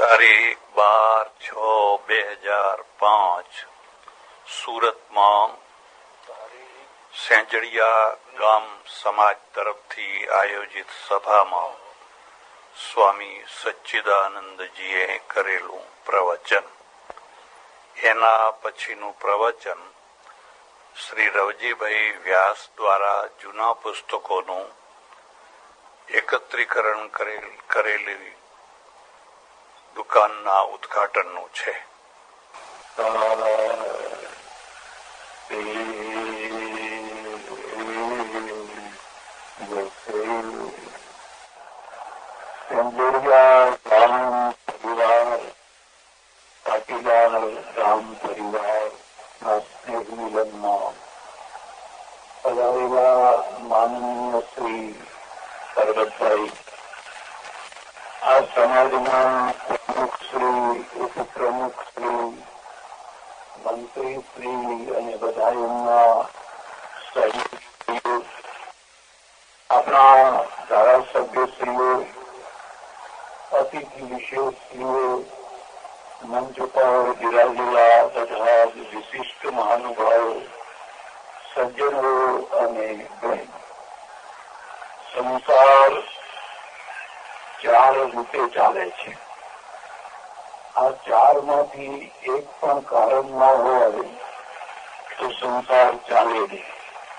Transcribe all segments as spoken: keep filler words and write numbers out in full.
તારીખ બાર છ બે હજાર પાંચ સુરતમાં સેંજળિયા ગામ સમાજ તરફથી આયોજિત સભામાં સ્વામી સચ્ચિદાનંદજીએ કરેલું પ્રવચન. એના પછીનું પ્રવચન શ્રી રવજીભાઈ વ્યાસ દ્વારા જૂના પુસ્તકોનું એકત્રીકરણ કરેલ કરેલી દુકાનના ઉદ્ઘાટનનું છે. પાટીદાર ગામ પરિવારના સ્નેહ મિલનમાં પધારેલા માનનીય શ્રી પરબતભાઈ, આ સમાજના પ્રમુખ શ્રી, ઉપપ્રમુખ શ્રી, મંત્રી શ્રી અને બધા એમના સહયોગીઓ, આપણા ધારાસભ્યશ્રીઓ, અતિથિ વિશેષશ્રીઓ, મંચ પર બિરાજેલા બધા વિશિષ્ટ મહાનુભાવો, સજ્જનો અને બહેન, સંસાર ચાર રીતે ચાલે છે. આ ચાર માંથી એક પણ કારણ ના હોય તો સંસાર ચાલે નહીં.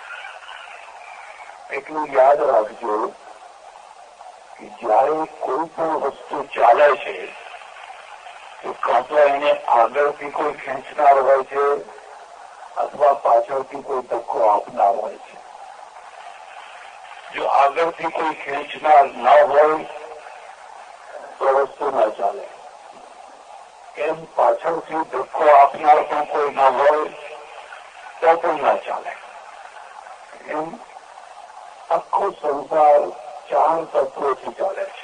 એટલું યાદ રાખજો કે જયારે કોઈ પણ વસ્તુ ચાલે છે તો કાં તો એને આગળથી કોઈ ખેંચનાર હોય છે અથવા પાછળથી કોઈ ધક્કો આપનાર હોય છે. જો આગળથી કોઈ ખેંચનાર ના હોય તો વસ્તુ ના ચાલે. એમ પાછળથી ધક્કો આપનાર પણ કોઈ ના હોય તો પણ ના ચાલે. એમ આખો સંસાર ચાર તત્વોથી ચાલે છે.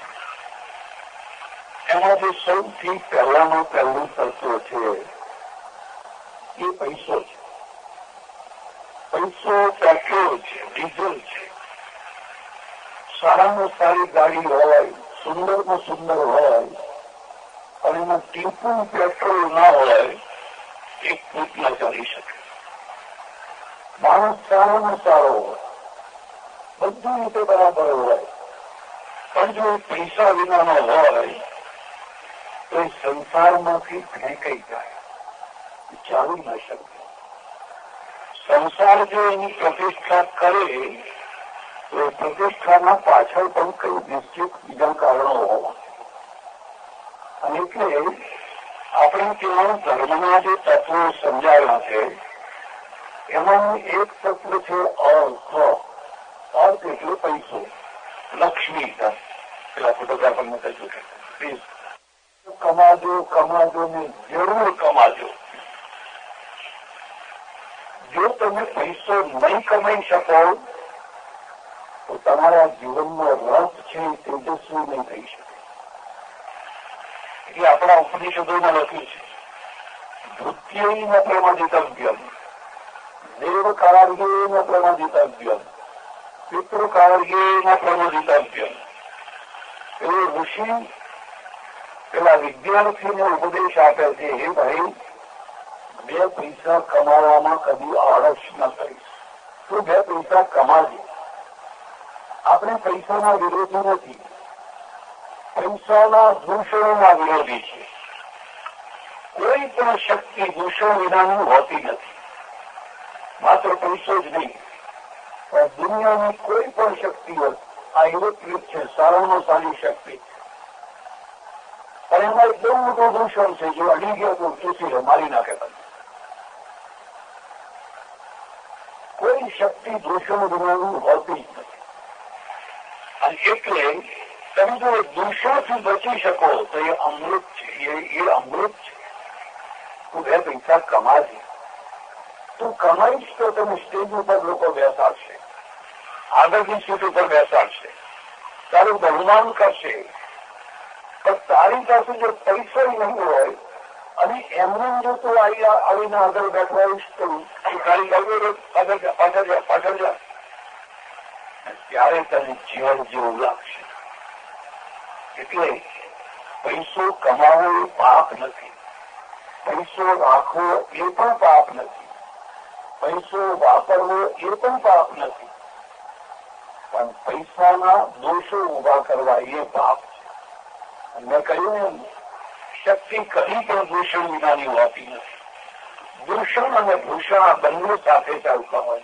એમાંથી સૌથી પહેલાનું પહેલું તત્વ છે એ પૈસો છે. પૈસો પેટ્રોલ છે, ડીઝલ છે. સારામાં સારી ગાડી હોય, સુંદરમાં સુંદર હોય, અને એમાં ટીપું પેટ્રોલ ના હોય, એક ફૂટ ના ચાલી શકે. માણસ સારામાં સારો હોય, બધું રીતે બરાબર હોય, પણ જો પૈસા વિનાનો હોય તો એ સંસારમાંથી ફેંકાઈ જાય, ચાલી ના શકે. સંસાર જો એની પ્રતિષ્ઠા કરે તો એ પ્રતિષ્ઠાના પાછળ પણ કઈ નિશ્ચિત બીજા કારણો હોવા. અને એટલે આપણે ત્યાં ધર્મના જે તત્વો સમજાવ્યા છે એમાં એક તત્વ છે અર્થ. અર્થ એટલે પૈસો, લક્ષ્મી. પેલા ફોટોગ્રાફરને કહ્યું છે પ્લીઝ કમાજો કમાજો ને જરૂર કમાજો. જો તમે પૈસો નહીં કમાઈ શકો તો તમારા જીવનનો રસ છે તેજસ્વી નહીં થઈ શકે. એટલે આપણા ઉપનિષદોમાં લખ્યું છે વૃત્તિયૈન પ્રમાદિતવ્યમ, દેવકાર્યેન પ્રમાદિતવ્યમ, પિતૃકાર્યેન પ્રમાદિતવ્યમ. એવો ઋષિ પેલા વિદ્યાર્થીને ઉપદેશ આપે છે, હે ભાઈ, બે પૈસા કમાવામાં કદી આળસ ન કરીશ, તું બે પૈસા કમાજે. આપણે પૈસાના વિરોધી નથી, પૈસાના દૂષણોના વિરોધી છે. કોઈ પણ શક્તિ દૂષણ વિનાની હોતી નથી. માત્ર પૈસો જ નહીં, પણ દુનિયાની કોઈ પણ શક્તિ હોય, આ ઇલેક્ટ્રિક છે, સારામાં સારી શક્તિ છે, પણ એમાં એક બહુ મોટું દૂષણ છે. જો અડી ગયો તો ચૂસી લે, મારી નાખે. કોઈ શક્તિ દૂષણ વિનાની હોતી જ નથી. અને એટલે તમે જો દૂષણથી બચી શકો તો એ અમૃત છે. એ અમૃત છે. તું બે પૈસા કમાજે. તું કમાઈશ તો તમે સ્ટેજ ઉપર લોકો બેસાડશે, આગળની સીટ ઉપર બેસાડશે, તારું બહુમાન કરશે. પણ તારી પાસે જો પૈસો નહીં હોય અને એમને જો તું આવીને આગળ બેઠવાઈશ તો તારી આગળ પાછળ જા પાછળ જા ત્યારે તને જીવન જેવું લાગશે. એટલે પૈસો કમાવો એ પાપ નથી, પૈસો રાખવો એ પણ પાપ નથી, પૈસો વાપરવો એ પણ પાપ નથી, પણ પૈસાના દોષો ઉભા કરવા એ પાપ છે. મેં કહ્યું એમ શક્તિ કદી પણ દૂષણ વિનાની હોતી નથી. દૂષણ અને ભૂષણ આ બંને સાથે ચાલતા હોય.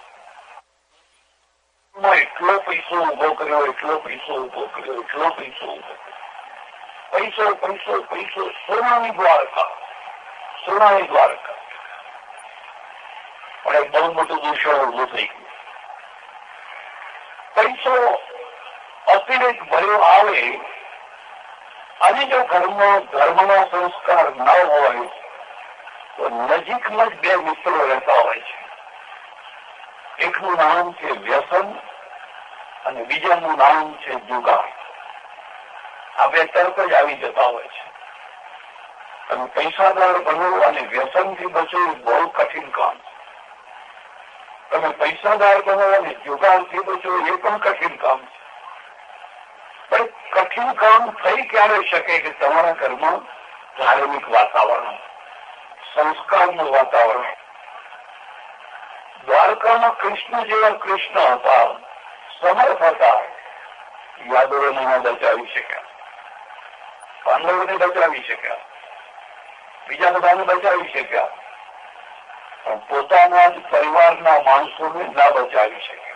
એટલો પૈસો ઉભો કર્યો, એટલો પૈસો ઉભો કર્યો, એટલો પૈસો ઉભો કર્યો, પૈસો પૈસો પૈસો સોનાની દ્વારકા, સોનાની દ્વારકા. પણ એક બહુ મોટું દૂષણ ઉભું થઈ ગયું. પૈસો અતિરેક ભર્યો આવે અને જો ઘરમાં ધર્મનો સંસ્કાર ન હોય તો નજીકમાં જ બે મિત્રો રહેતા હોય છે. એકનું નામ છે વ્યસન અને બીજાનું નામ છે જુગાર. આ બે તરફ જ આવી જતા હોય છે. તમે પૈસાદાર બનો અને વ્યસનથી બચો એ બહુ કઠિન કામ છે. તમે પૈસાદાર બનો અને જુગારથી બચો એ પણ કઠિન કામ છે. પણ કઠિન કામ થઈ ક્યારે શકે કે તમારા ઘરમાં ધાર્મિક વાતાવરણ, સંસ્કારનું વાતાવરણ. દ્વારકામાં કૃષ્ણ જેવા કૃષ્ણ હતા, સમર્થ હતા. યાદવોને ન બચાવી શક્યા, પાંડવોને બચાવી શક્યા, બીજા બધાને બચાવી શક્યા, પણ પોતાના જ પરિવારના માણસોને ના બચાવી શક્યા.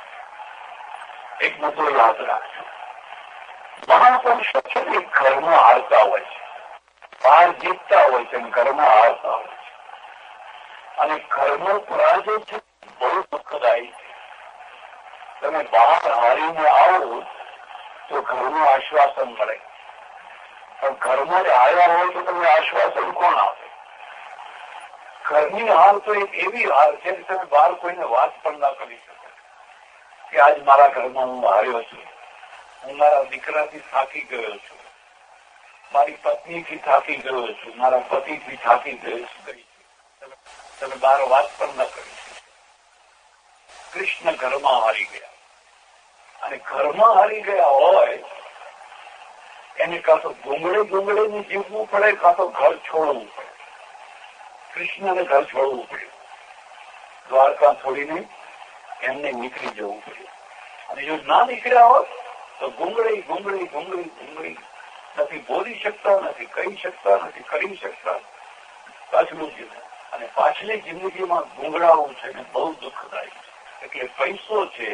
એક મુદ્દો યાદ રાખજો. મહાપુરુષો છે એ ઘરમાં હારતા હોય છે, બહાર જીતતા હોય છે, ઘરમાં હારતા હોય છે. અને ઘરનો પરાજય છે બહુ દુઃખદાયી છે. તમે બહાર હારીને આવો તો ઘરનું આશ્વાસન મળે, પણ ઘરમાં જ હાર્યા હોય તો તમને આશ્વાસન કોણ આપે? ઘરની હાર તો એક એવી હાર છે કે તમે બહાર કોઈને વાત પણ ના કરી શકો કે આજ મારા ઘરમાં હું હાર્યો છું, હું મારા દીકરાથી થાકી ગયો છું, મારી પત્નીથી થાકી ગયો છું, મારા પતિથી થાકી ગયો છું. તમે બહાર વાત પણ ન કરી શકો. કૃષ્ણ ઘરમાં હારી ગયા, અને ઘરમાં હારી ગયા હોય એને કાં તો ગુંગળે ગુંગળે ને જીવવું પડે, કાં તો ઘર છોડવું પડે. કૃષ્ણને ઘર છોડવું પડ્યું, દ્વારકા છોડીને એમને નીકળી જવું પડ્યું. અને જો ના નીકળ્યા હોત તો ગુંગળી ગુંગળી ગુંગળી ગુંગળી નથી બોલી શકતા, નથી કહી શકતા, નથી કરી શકતા. પાછલું જીવન અને પાછલી જિંદગીમાં ગુંગળાવું છે ને બહુ દુઃખદાયી છે. એટલે પૈસો છે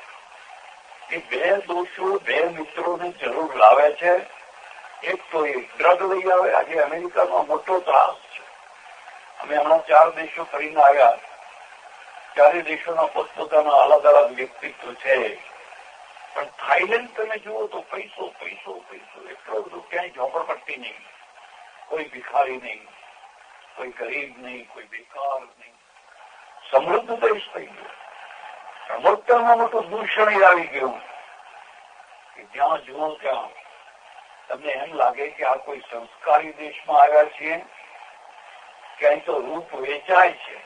એ બે દોષો બે મિત્રોને જરૂર લાવે છે. એક તો એ ડ્રગ લઈ આવે. આજે અમેરિકામાં મોટો ત્રાસ છે. અમે હમણાં ચાર દેશો ફરીને આવ્યા. ચારે દેશોના પોતપોતાના અલગ અલગ વ્યક્તિત્વ છે, પણ થાઈલેન્ડ તમે જુઓ તો પૈસો પૈસો પૈસો એટલો બધો. ક્યાંય ઝોપડપટ્ટી નહીં, કોઈ ભિખારી નહીં, કોઈ ગરીબ નહીં, કોઈ બેકાર નહીં. સમૃદ્ધ દેશ થઈ ગયો. મોટામાં મોટું દૂષણ આવી ગયું કે જ્યાં જુઓ ત્યાં તમને એમ લાગે કે આ કોઈ સંસ્કારી દેશમાં આવ્યા છીએ, ક્યાંય તો રૂપ વેચાય છે,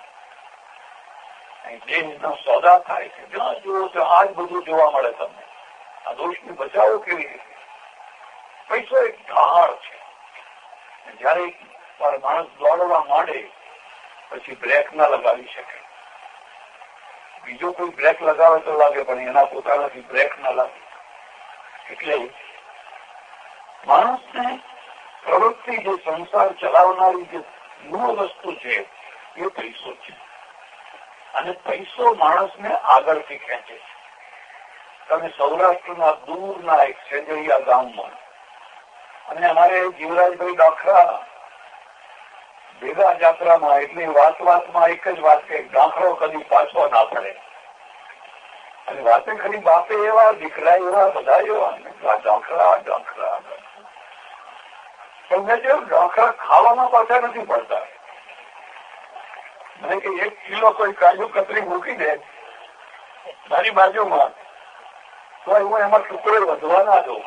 દેશનો સોદા થાય છે. જ્યાં જુઓ ત્યાં આ જ બધું જોવા મળે તમને. આ દોષને બચાવો કેવી રીતે? પૈસો એક ઢાળ છે. જયારે એક વાર માણસ દોડવા માંડે પછી બ્રેક ના લગાવી શકે. બીજો કોઈ બ્રેક લગાવે તો લાગે, પણ એના પોતાનાથી બ્રેક ના લાગે. એટલે માણસને પ્રવૃત્તિ જે સંસાર ચલાવનારી જે મૂળ વસ્તુ છે એ પૈસો છે. અને પૈસો માણસને આગળથી ખેંચે છે. તમે સૌરાષ્ટ્રના દૂરના એક સેજડિયા ગામમાં, અને અમારે જીવરાજભાઈ ડાખરા ભેગા જાત્રામાં, એટલે વાત વાતમાં એક જ વાત કે ડાંખરો કદી પાછો ના પડે. અને વાતે ખરી બાપે એવા, દીકરા એવા, બધા એવા, ડાંખરા ડાંખરા. પણ મેં જોયું ડાંખરા ખાવામાં પાછા નથી પડતા. મને કે એક કિલો કોઈ કાજુ કતરી મૂકી દે મારી બાજુમાં તો હું એમાં ટુકડે વધવા ના દઉં.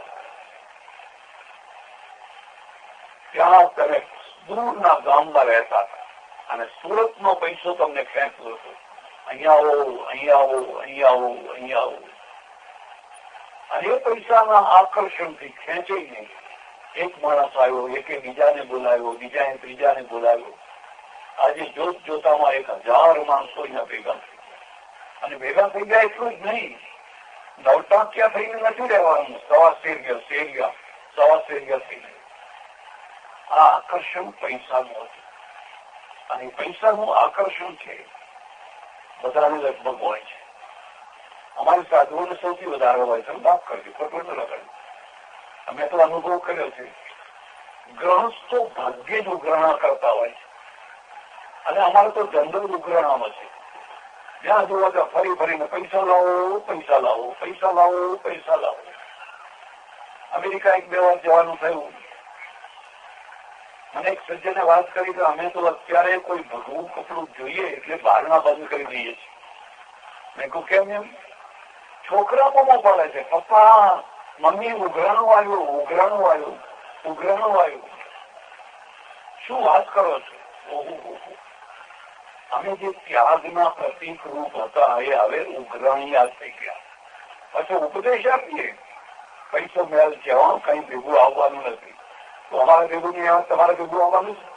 ત્યાં તમે દૂરના ગામમાં રહેતા હતા અને સુરતનો પૈસો તમને ખેંચતો હતો. અહીંયા આવો, અહીંયા આવો, અહીંયા આવો, અહીંયા આવો. અને એ પૈસાના આકર્ષણથી ખેંચીને એક માણસ આવ્યો, એકે બીજાને બોલાવ્યો, બીજાએ ત્રીજાને બોલાવ્યો. આજે જોત જોતામાં એક હજાર માણસો અહીંયા ભેગા થઈ ગયા. અને ભેગા થઈ ગયા એટલું જ નહીં, નવટાંક્યા થઈને નથી રહેવાનું. સવા શેરિયા શેરિયા સવા શેરિયા થઈને આ આકર્ષણ પૈસાનું હતું. અને પૈસાનું આકર્ષણ છે બધાને લગભગ હોય છે. અમારી સાધુઓને સૌથી વધારે હોય છે. માફ કરજો, ખોટું ન લગાડ્યું. અમે તો અનુભવ કર્યો છે. ગ્રહસ્થો ભાગ્યે જ ઉગ્રહણ કરતા હોય છે. અને અમારે તો જનરલ ઉગ્રહણમાં છે. જ્યાં જોવા ત્યાં ફરી ફરીને પૈસા લાવો, પૈસા લાવો, પૈસા લાવો, પૈસા લાવો. અમેરિકા એક બે વાર જવાનું થયું. મને એક સજ્જને વાત કરી કે અમે તો અત્યારે કોઈ ભગવું કપડું જોઈએ એટલે બહારના બંધ કરી દઈએ છીએ. મેં કહું કેમ? એમ છોકરા પણ પડે છે, પપ્પા મમ્મી ઉઘરાણું આવ્યું, ઉઘરાણું આવ્યું, ઉઘરાણું આવ્યું. શું વાત કરો છો? ઓહો, અમે જે ત્યાગના પ્રતિક રૂપ હતા એ હવે ઉઘરાણી યાદ થઈ ગયા. પછી ઉપદેશ આપીએ પૈસો મેળ જવાનું, કઈ ભેગું આવવાનું નથી. તો અમારે ભેગું નહીં આવે, તમારે ભેગું આવવાનું છે.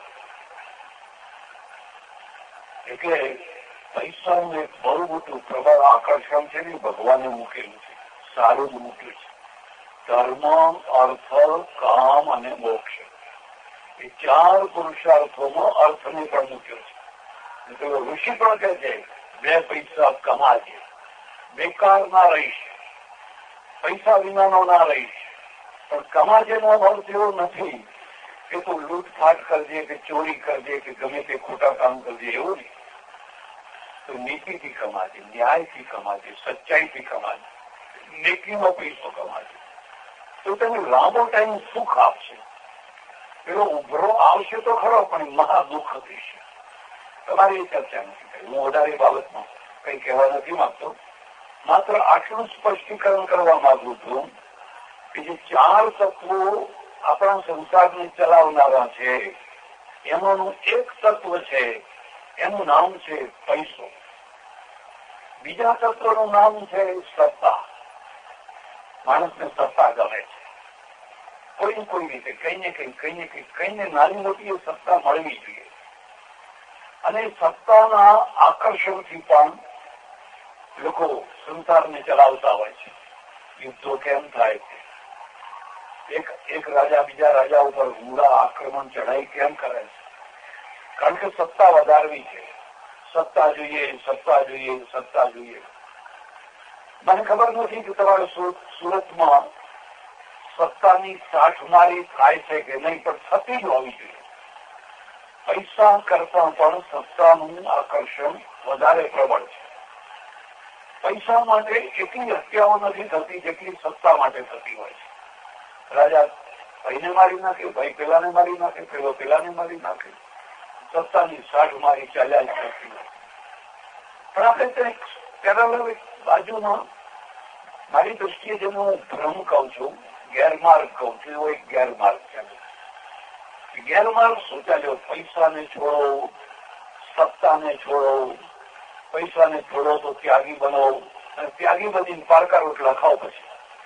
એટલે પૈસાનું એક બહુ મોટું પ્રબળ આકર્ષણ છે ને ભગવાને મૂકેલું છે. સારું જ મૂક્યું છે. ધર્મ, અર્થ, કામ અને મોક્ષ એ ચાર પુરુષાર્થોમાં અર્થને પણ મૂક્યો છે. ઋષિ પણ કહે છે બે પૈસા કમાજે, બેકાર ના રહીશ, પૈસા વિનાનો ના રહીશ. પણ કમાજે નો અર્થ એવો નથી કે તું લૂંટફાટ કરજે કે ચોરી કરજે કે ગમે તે ખોટા કામ કરજે, એવું નહીં. તો નીતિથી કમાજે, ન્યાયથી કમાજે, સચ્ચાઈથી કમાજે, નેકીનો પૈસો કમાજે. તો તેને લાંબો ટાઈમ સુખ આપશે. પેલો ઉભરો આવશે તો ખરો પણ મહા દુઃખ થશે. તમારી એ ચર્ચા નથી કરી. હું વધારે બાબતમાં કઈ કહેવા નથી માંગતો. માત્ર આટલું સ્પષ્ટીકરણ કરવા માંગુ છું કે જે ચાર તત્વો આપણા સંસારને ચલાવનારા છે એમાંનું એક તત્વ છે, એનું નામ છે પૈસો. બીજા તત્વનું નામ છે સત્તા. માણસને સત્તા ગમે છે. કોઈ કોઈ રીતે કઈ ને કઈ કઈ ને કઈ કઈ ને નાની મોટી સત્તા મળવી જોઈએ. અને સત્તાના આકર્ષણથી પણ લોકો સંસારને ચલાવતા હોય છે. યુદ્ધો કેમ થાય છે? એક એક રાજા બીજા રાજા ઉપર હુમલા, આક્રમણ, ચઢાઈ કેમ કરે છે? કારણ કે સત્તા વધારવી છે. સત્તા જોઈએ, સત્તા જોઈએ, સત્તા જોઈએ. મને ખબર નથી કે તમારે સુરતમાં સત્તાની સાઠમારી થાય છે કે નહીં, પણ થતી જ હોવી જોઈએ. પૈસા કરતા પણ સત્તાનું આકર્ષણ વધારે પ્રબળ છે. પૈસા માટે એટલી હત્યાઓ નથી થતી જેટલી સત્તા માટે થતી હોય છે. રાજા ભાઈને મારી નાખે, ભાઈ પેલાને મારી નાખે, પેલો પેલાને મારી નાખે. સત્તાની સાઠ મારી ચાલ્યા જ કરતી હોય. પણ આપણે કંઈક પેરેલલ બાજુમાં મારી દ્રષ્ટિએ જેનો હું ભ્રમ કહું છું, ગેરમાર્ગ કહું છું, એવો એક ગેરમાર્ગ ચાલે. ગેરમાર્ગ શું ચાલ્યો? પૈસાને છોડો, સત્તાને છોડો, પૈસાને છોડો તો ત્યાગી બનો, અને ત્યાગી બનીને પારકા રોટલા ખાઓ. પછી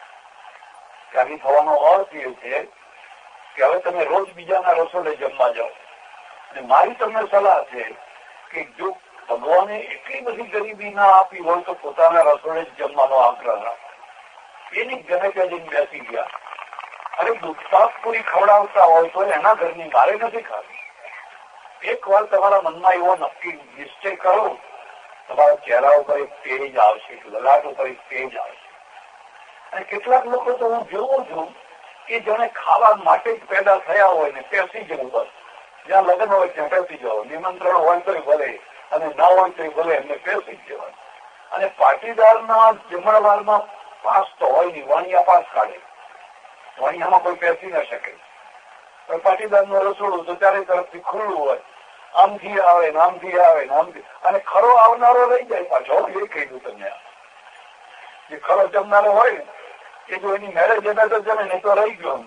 ત્યાગી થવાનો અર્થ એ છે કે હવે તમે રોજ બીજાના રસોડે જમવા જાઓ. અને મારી તમને સલાહ છે કે જો ભગવાને એટલી બધી ગરીબી ના આપી હોય તો પોતાના રસોડે જ જમવાનો આગ્રહ રાખો. એની ગમે ત્યાં જઈને બેસી ગયા. અરે દૂધપાક પૂરી ખવડાવતા હોય તો એના ઘરની મારે નથી ખાવી. એક વાર તમારા મનમાં એવો નક્કી નિશ્ચય કરો, તમારા ચહેરા ઉપર એક તેજ આવશે, લલાટ ઉપર એક તેજ આવશે. અને કેટલાક લોકો તો હું જોઉં છું કે જેને ખાવા માટે જ પેદા થયા હોય ને પેસી જવું, બસ જ્યાં લગ્ન હોય ત્યાં પેસી જવો, નિમંત્રણ હોય તો ભલે અને ના હોય તો ભલે, એમને પેસી જ જવાનું. અને પાટીદારના જમણવારમાં પાસ તો હોય નહીં, વાણિયા પાસ કાઢે. વાણિયામાં કોઈ પેસી ના શકે. પણ પાટીદારનું રસોડું તો ચારે તરફથી ખુલ્લું હોય, આમથી આવે ને આમથી આવે ને આમથી, અને ખરો આવનારો રહી જાય પાછો. એ કહ્યું તમને, જે ખરો જમનારો હોય ને એ જો એની મેરેજ જમે તો જમે, નહીં તો રહી ગયો.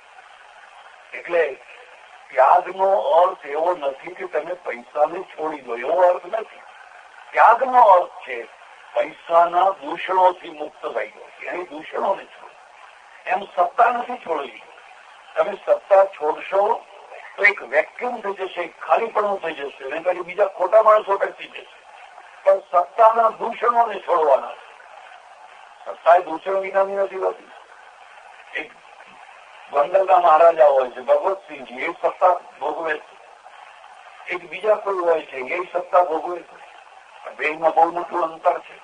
એટલે ત્યાગનો અર્થ એવો નથી કે તમે પૈસાને છોડી દો, એવો અર્થ નથી. ત્યાગનો અર્થ છે પૈસાના દૂષણોથી મુક્ત થઈ ગયો, એની દૂષણોને છોડો. એમ સત્તા નથી છોડવી. તમે સત્તા છોડશો તો એક વેક્યુમ થઈ જશે, એક ખાલીપણું થઈ જશે, અને પછી બીજા ખોટા માણસો બેસી જશે. પણ સત્તાના દૂષણોને છોડવાના. સત્તા એ દૂષણ વિનાની નથી હોતી. એક ગોંડલના મહારાજા હોય છે ભગવતસિંહજી, એ સત્તા ભોગવે છે. એક બીજા કોઈ હોય છે એ સત્તા ભોગવે છે. બેમાં બહુ મોટું અંતર છે.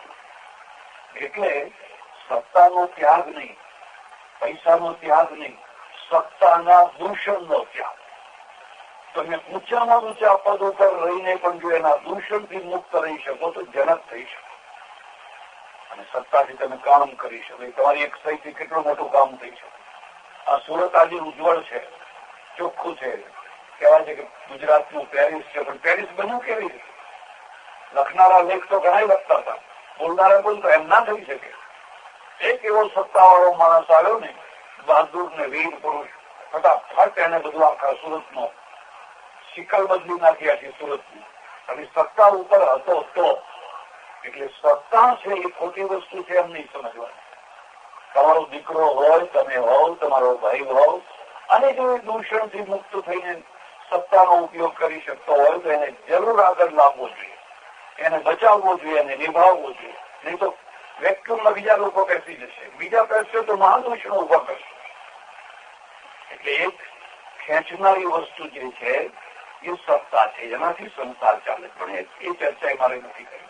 એટલે સત્તાનો ત્યાગ નહીં, પૈસાનો ત્યાગ નહીં, સત્તાના દૂષણનો ત્યાગ. તમે ઊંચામાં ઊંચા પદ ઉપર રહીને પણ જો એના દૂષણથી મુક્ત રહી શકો તો જનક થઈ શકો, અને સત્તાથી તમે કામ કરી શકો. તમારી એક સહીથી કેટલું મોટું કામ થઈ શકે. આ સુરત આજે ઉજ્જવળ છે, ચોખ્ખું છે. કહેવાય છે કે ગુજરાતનું પેરિસ છે, પણ પેરિસ બન્યું કેવી રીતે? લખનારા લેખ તો ઘણા લખતા હતા, બોલનારા બોલતા એમ ના થઈ શકે. એક એવો સત્તાવાળો માણસ આવ્યો ને, બહાદુર ને વીર પુરુષ, ફટાફટ એને બધું આખા સુરતનો શિકલ બદલી નાખી આખી સુરતની, અને સત્તા ઉપર હતો તો. એટલે સત્તા છે એ ખોટી વસ્તુ છે એમ નહીં સમજવાનું. તમારો દીકરો હોય, તમે હોવ, તમારો ભાઈ હોવ, અને જો એ દૂષણથી મુક્ત થઈને સત્તાનો ઉપયોગ કરી શકતો હોય તો એને જરૂર આગળ લાવવો જોઈએ, એને બચાવવો જોઈએ, એને નિભાવવો જોઈએ. નહીં તો વેક્યુમમાં બીજા લોકો બેસી જશે, બીજા બેસશે તો મહાદૂષણો ઉભા કરશે. એટલે એક ખેંચનારી વસ્તુ જે છે એ સત્તા છે, એનાથી સંસાર ચાલે. પણ એ ચર્ચા મારે નથી કરી.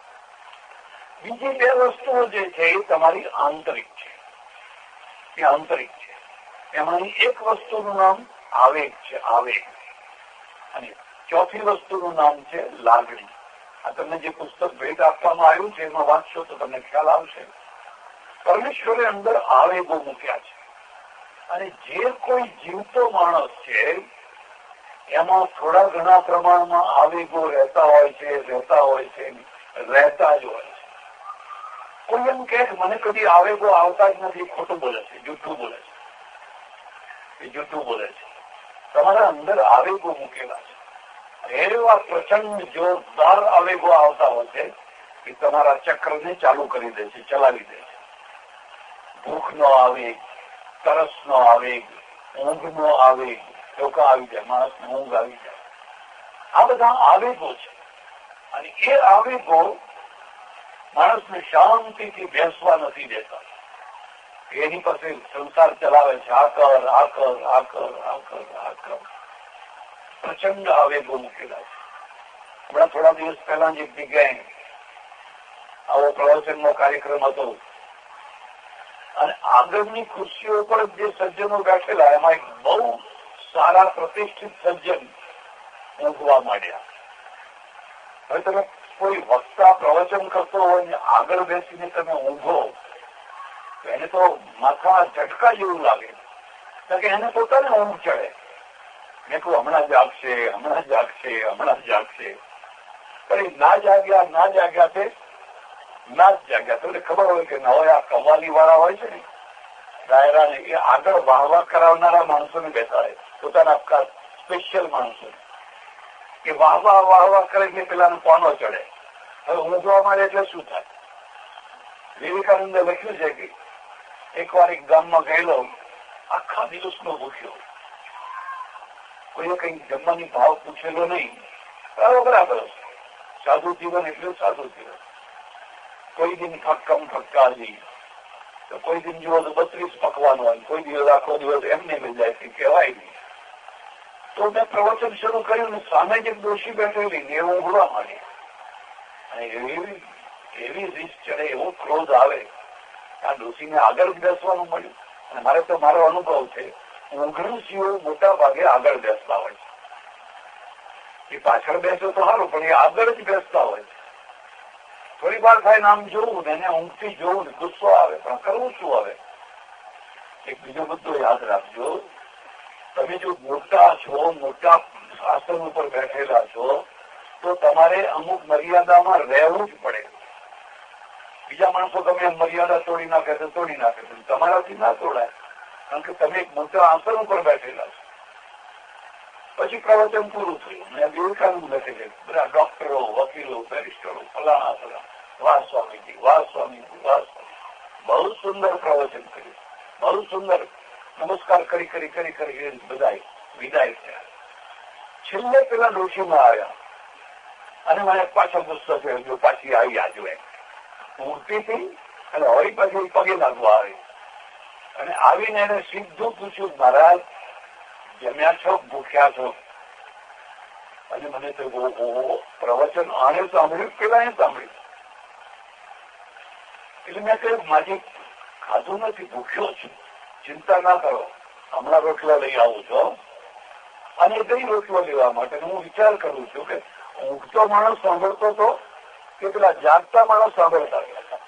બીજી બે વસ્તુઓ જે છે એ તમારી આંતરિક છે, એ આંતરિક છે. એમાંની એક વસ્તુનું નામ આવેગ છે, આવેગ. અને ચોથી વસ્તુનું નામ છે લાગણી. આ તમને જે પુસ્તક ભેટ આપવામાં આવ્યું છે એમાં વાંચશો તો તમને ખ્યાલ આવશે. પરમેશ્વરે અંદર આવેગો મૂક્યા છે, અને જે કોઈ જીવતો માણસ છે એમાં થોડા ઘણા પ્રમાણમાં આવેગો રહેતા હોય છે, રહેતા હોય છે, રહેતા જ હોય છે. કોઈ એમ કે મને કદી આવેગો આવતા જ નથી, ખોટું બોલે છે, જૂઠું બોલે છે, એ જૂઠું બોલે છે. તમારા અંદર આવેગો મૂકેલા છે, એવા પ્રચંડ જોરદાર આવેગો આવતા હોય છે કે તમારા ચક્રને ચાલુ કરી દે છે, ચલાવી દે છે. ભૂખનો આવેગ, તરસનો આવેગ, ઊંઘનો આવેગ, ધોકા આવી જાય, માણસને ઊંઘ આવી જાય. આ બધા આવેગો છે, અને એ આવેગો માણસને શાંતિથી બેસવા નથી દેતા. એની પાસે સંસાર ચલાવે છે, આ કર, આ કર, આ કર, આ કર, આ કર. પ્રચંડ આવેગો મૂકેલા છે. હમણાં થોડા દિવસ પહેલા જ એક જગ્યાએ આવો પ્રવચનનો કાર્યક્રમ હતો, અને આગળની ખુરશીઓ પર જે સજ્જનો બેઠેલા એમાં એક બહુ સારા પ્રતિષ્ઠિત સજ્જન ઊંઘવા માંડ્યા. હવે તમે કોઈ વક્તા પ્રવચન કરતો હોય ને આગળ બેસીને તમે ઊંઘો તો એને તો માથા ઝટકા જેવું લાગે, કે એને પોતાને ઊંઘ ચડે. મેં કહું હમણાં જાગશે, હમણાં જાગશે, હમણાં જાગશે. પણ ના જાગ્યા, ના જાગ્યા તે ના જ જાગ્યા. તમને ખબર હોય કે હવે આ કવાલી વાળા હોય છે ને, ડાયરા ને, એ આગળ વાહવા કરાવનારા માણસોને બેસાડે, પોતાના સ્પેશિયલ માણસો કે વાહવા વાહવા કરે એટલે પેલાનો પાનો ચડે. હવે ઊંઘવા માંડે એટલે શું થાય? વિવેકાનંદે લખ્યું છે કે એકવાર એક ગામમાં ગયેલો, આખા દિવસનો ભૂખ્યો, કોઈએ કઈ જમવાની ભાવ પૂછેલો નહીં. બરાબર, સાદું જીવન એટલે સાદું જીવન. કોઈ દિન કમ ફટકારી, તો કોઈ દિન જુઓ તો બત્રીસ પકવાનો હોય, કોઈ દિવસ આખો દિવસ એમને મિલ જાય કે કહેવાય નહીં. તો મેં પ્રવચન શરૂ કર્યું ને સામે જે દોષી બેઠેલી ને એવું ઊંઘવા માંડી, અને એવી એવી રીત ચડે, એવો ક્રોધ આવે. આ દોષીને આગળ બેસવાનું મળ્યું. અને મારે તો મારો અનુભવ છે, ઊંઘણું મોટા ભાગે આગળ બેસતા હોય છે. એ પાછળ બેસો તો સારું, પણ એ આગળ જ બેસતા હોય છે. થોડી વાર થાય નામ જોવું ને એને ઊંઘથી જોવું ને ગુસ્સો આવે, પણ કરવું શું આવે? એક બીજો બધો યાદ રાખજો, તમે જો મોટા છો, મોટા આસન ઉપર બેઠેલા છો, તો તમારે અમુક મર્યાદામાં રહેવું જ પડે. બીજા માણસો તમે મર્યાદા તોડી નાખે તો તોડી નાખે, તમારાથી ના તોડાય, કારણ કે તમે એક મોટા આસન ઉપર બેઠેલા છો. પછી પ્રવચન પૂરું થયું, મેં વિવેકાનંદ લખે બધા ડોક્ટરો, વકીલો, બેરિસ્ટરો, ફલાણા ફલા, વાહ સ્વામીજી, વાહ સ્વામીજી, વાહ સ્વામી, બહુ સુંદર પ્રવચન કર્યું, બહુ સુંદર. નમસ્કાર કરી કરી કરી કરી બધા વિદાય થયા. છેલ્લે પેલા ડોશીમાં આવ્યા અને મને પાછો ગુસ્સો થયો, જો પાછી આવી આજુ મૂર્તિ થી અને હવે પાછી પગે લાગવા આવી અને આવીને એને સીધું પૂછ્યું, મહારાજ જમ્યા છો, ભૂખ્યા છો? અને મને તો પ્રવચન આને સાંભળ્યું, પેલા એ સાંભળ્યું. એટલે મેં કહ્યું, માજી ખાધું નથી, ભૂખ્યો છું, ચિંતા ના કરો, હમણાં રોટલા લઈ આવું છો. અને કઈ રોટલો લેવા માટે હું વિચાર કરું છું કે ઊંઘતો માણસ સાંભળતો હતો કે પેલા જાગતા માણસ સાંભળતા હતા.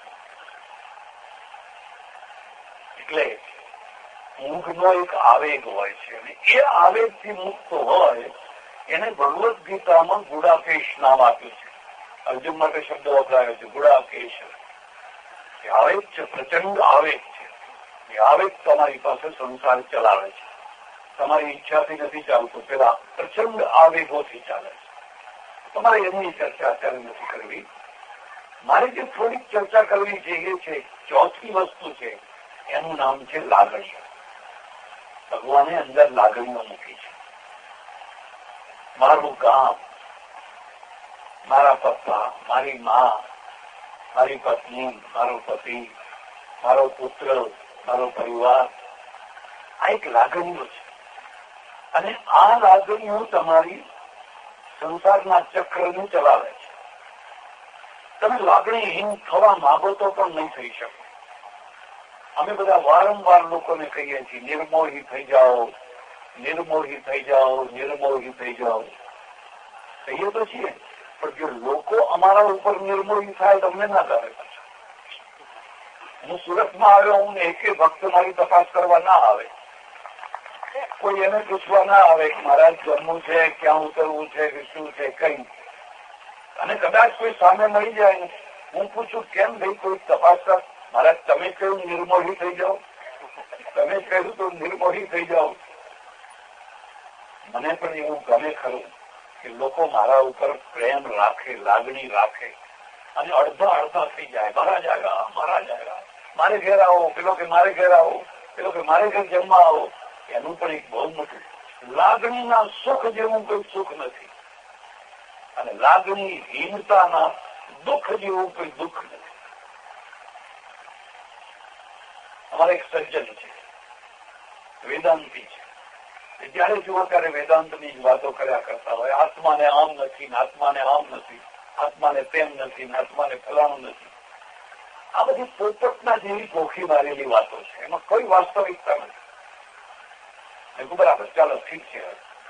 એટલે ઊંઘનો એક આવેગ હોય છે અને એ આવેગ થી મુક્ત હોય એને ભગવદ્ ગીતામાં ગુડાકેશ નામ આપ્યું છે. અર્જુન માટે શબ્દ વપરાયો છે, ગુડાકેશ. એ આવેગ છે, પ્રચંડ આવેગ છે. એ આવેગ તમારી પાસે સંસાર ચલાવે છે, તમારી ઈચ્છાથી નથી ચાલતું, પેલા પ્રચંડ આવેગોથી ચાલે છે. તમારે એમની ચર્ચા અત્યારે નથી કરવી. મારે જે થોડીક ચર્ચા કરવી છે એ છે ચોથી વસ્તુ છે, એનું નામ છે લાગણીઓ. ભગવાને અંદર લાગણીઓ મૂકી છે. મારું ગામ, મારા પપ્પા, મારી મા, મારી પત્ની, મારો પતિ, મારો પુત્ર, મારો પરિવાર, આ એક લાગણીઓ છે. અને આ લાગણીઓ તમારી સંસારના ચક્રને ચલાવે છે. તમે લાગણીહીન થવા માંગો તો પણ નહીં થઈ શકો. અમે બધા વારંવાર લોકોને કહીએ છીએ, નિર્મોહી થઈ જાઓ, નિર્મોહી થઈ જાઓ, નિર્મોહી થઈ જાઓ. કહીએ તો છીએ, પણ જો લોકો અમારા ઉપર નિર્મોહી થાય તો અમને ના કરે. હું સુરતમાં આવ્યો, હું એકે ભક્ત મારી તપાસ કરવા ના આવે, કોઈ એને પૂછવા ના આવે કે મહારાજ જમવું છે, ક્યાં ઉતરવું છે, કે શું છે, કઈ. અને કદાચ કોઈ સામે મળી જાય ને, હું પૂછું કેમ ભાઈ કોઈ તપાસ કર, મહારાજ તમે કહ્યું નિર્મોહી થઈ જાઓ, તમે કહ્યું તો નિર્મોહી થઈ જાઓ. મને પણ એવું ગમે ખરું કે લોકો મારા ઉપર પ્રેમ રાખે, લાગણી રાખે અને અડધા અડધા થઈ જાય. મહારાજ આવ્યા, મહારાજ આવ્યા, મારે ઘેર આવો, પેલો કે મારે ઘેર આવો, પેલો કે મારે ઘેર જમવા આવો. એનું પણ એક બહુ મોટું, લાગણીના સુખ જેવું કોઈ સુખ નથી અને લાગણી હીનતાના દુઃખ જેવું કોઈ દુઃખ નથી. અમારે એક સજ્જન છે, વેદાંતી છે, જયારે જુઓ ત્યારે વેદાંતની જ વાતો કર્યા કરતા હોય. આત્માને આમ નથી ને આત્માને આમ નથી, આત્માને તેમ નથી ને આત્માને ફલાણું નથી. આ બધી પોપટના જેવી ભોખી મારેલી વાતો છે, એમાં કોઈ વાસ્તવિકતા નથી. બરાબર, ચાલો ઠીક છે.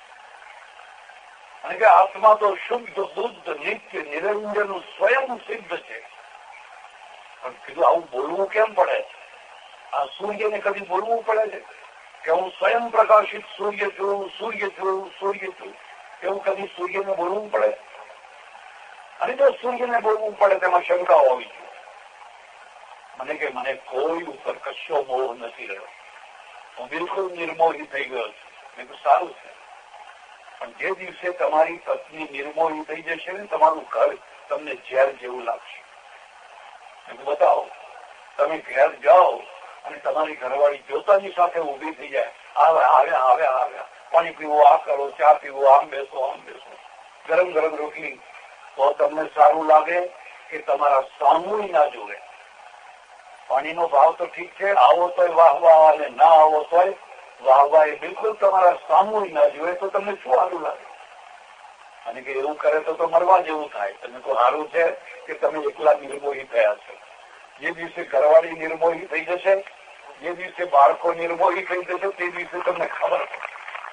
અને કે આત્મા તો શુદ્ધ, શુદ્ધ, નિત્ય, નિરંજન, સ્વયં સિદ્ધ છે. પણ કીધું આવું બોલવું કેમ પડે? આ સૂર્યને કદી બોલવું પડે છે કે હું સ્વયં પ્રકાશિત સૂર્ય છું, સૂર્ય છું, સૂર્ય છું? એવું કદી સૂર્યને બોલવું પડે? અને જો સૂર્યને બોલવું પડે તેમાં શંકા હોવી જોઈએ. મને કે મને કોઈ ઉપર કશો મોહ નથી રહ્યો, હું બિલકુલ નિર્મોહી થઈ ગયો છું. મેં તો સારું છે, પણ જે દિવસે તમારી પત્ની નિર્મોહી થઈ જશે ને, તમારું ઘર તમને ઝેર જેવું લાગશે. મેં તો બતાવો, તમે ઘેર જાઓ અને તમારી ઘરવાળી જોતાની સાથે ઉભી થઈ જાય, આવ્યા આવ્યા આવ્યા આવ્યા, પાણી પીવું, આ કરો, ચા પીવું, આમ બેસો, આમ બેસો, ગરમ ગરમ રોટલી, તો તમને સારું લાગે કે તમારા સામું ના જોવે? પાણીનો ભાવ તો ઠીક છે, આવો તોય વાહ વાહ અને ના આવો તોય વાહ વાહ. એ બિલકુલ તમારા સામું ના જોવે તો તમને શું સારું લાગે? અને કે એવું કરે તો તો મરવા જેવું થાય. તમે તો સારું છે કે તમે એકલા નિર્મોહી થયા છો. જે દિવસે ઘરવાળી નિર્મોહી થઈ જશે, જે દિવસે બાળકો નિર્મોહી થઈ જશે, તે દિવસે તમને ખબર પડે.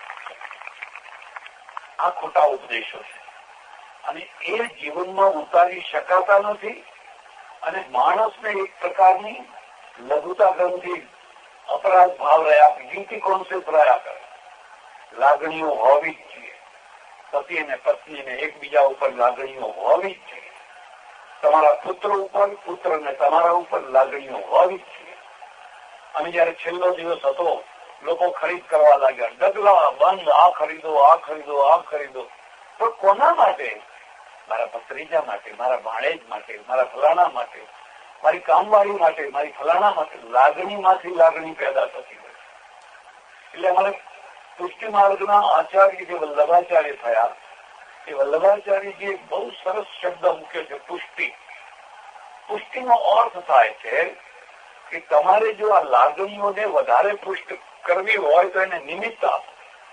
આ ખોટા ઉપદેશો છે અને એ જીવનમાં ઉતારી શકાતા નથી. અને માણસને એક પ્રકારની લઘુતા ગ્રંથિ, અપરાધ ભાવ રહ્યા, ગિલ્ટી કોન્સેપ્ટ રહ્યા કરે. લાગણીઓ હોવી જ જોઈએ. પતિ અને પત્નીને એકબીજા ઉપર લાગણીઓ હોવી જ જોઈએ. તમારા પુત્ર ઉપર, પુત્રને તમારા ઉપર લાગણીઓ હોવી જ જોઈએ. અને જયારે છેલ્લો દિવસ હતો, લોકો ખરીદ કરવા લાગ્યા, ડગલા બંધ, આ ખરીદો, આ ખરીદો, આ ખરીદો. પણ કોના માટે? મારા ભત્રીજા માટે, મારા ભાણેજ માટે, મારા ફલાણા માટે, મારી કામવાળી માટે, મારી ફલાણા માટે. લાગણીમાંથી લાગણી પેદા થતી હોય. એટલે અમારે પુષ્ટિ માર્ગના આચાર્ય જે વલ્લભાચાર્ય થયા એ વલ્લભાચાર્યજી એક બહુ સરસ શબ્દ મૂક્યો છે, પુષ્ટિ. પુષ્ટિનો અર્થ થાય છે કે તમારે જો આ લાગણીઓને વધારે પુષ્ટ કરવી હોય તો એને નિમિત્ત આપો.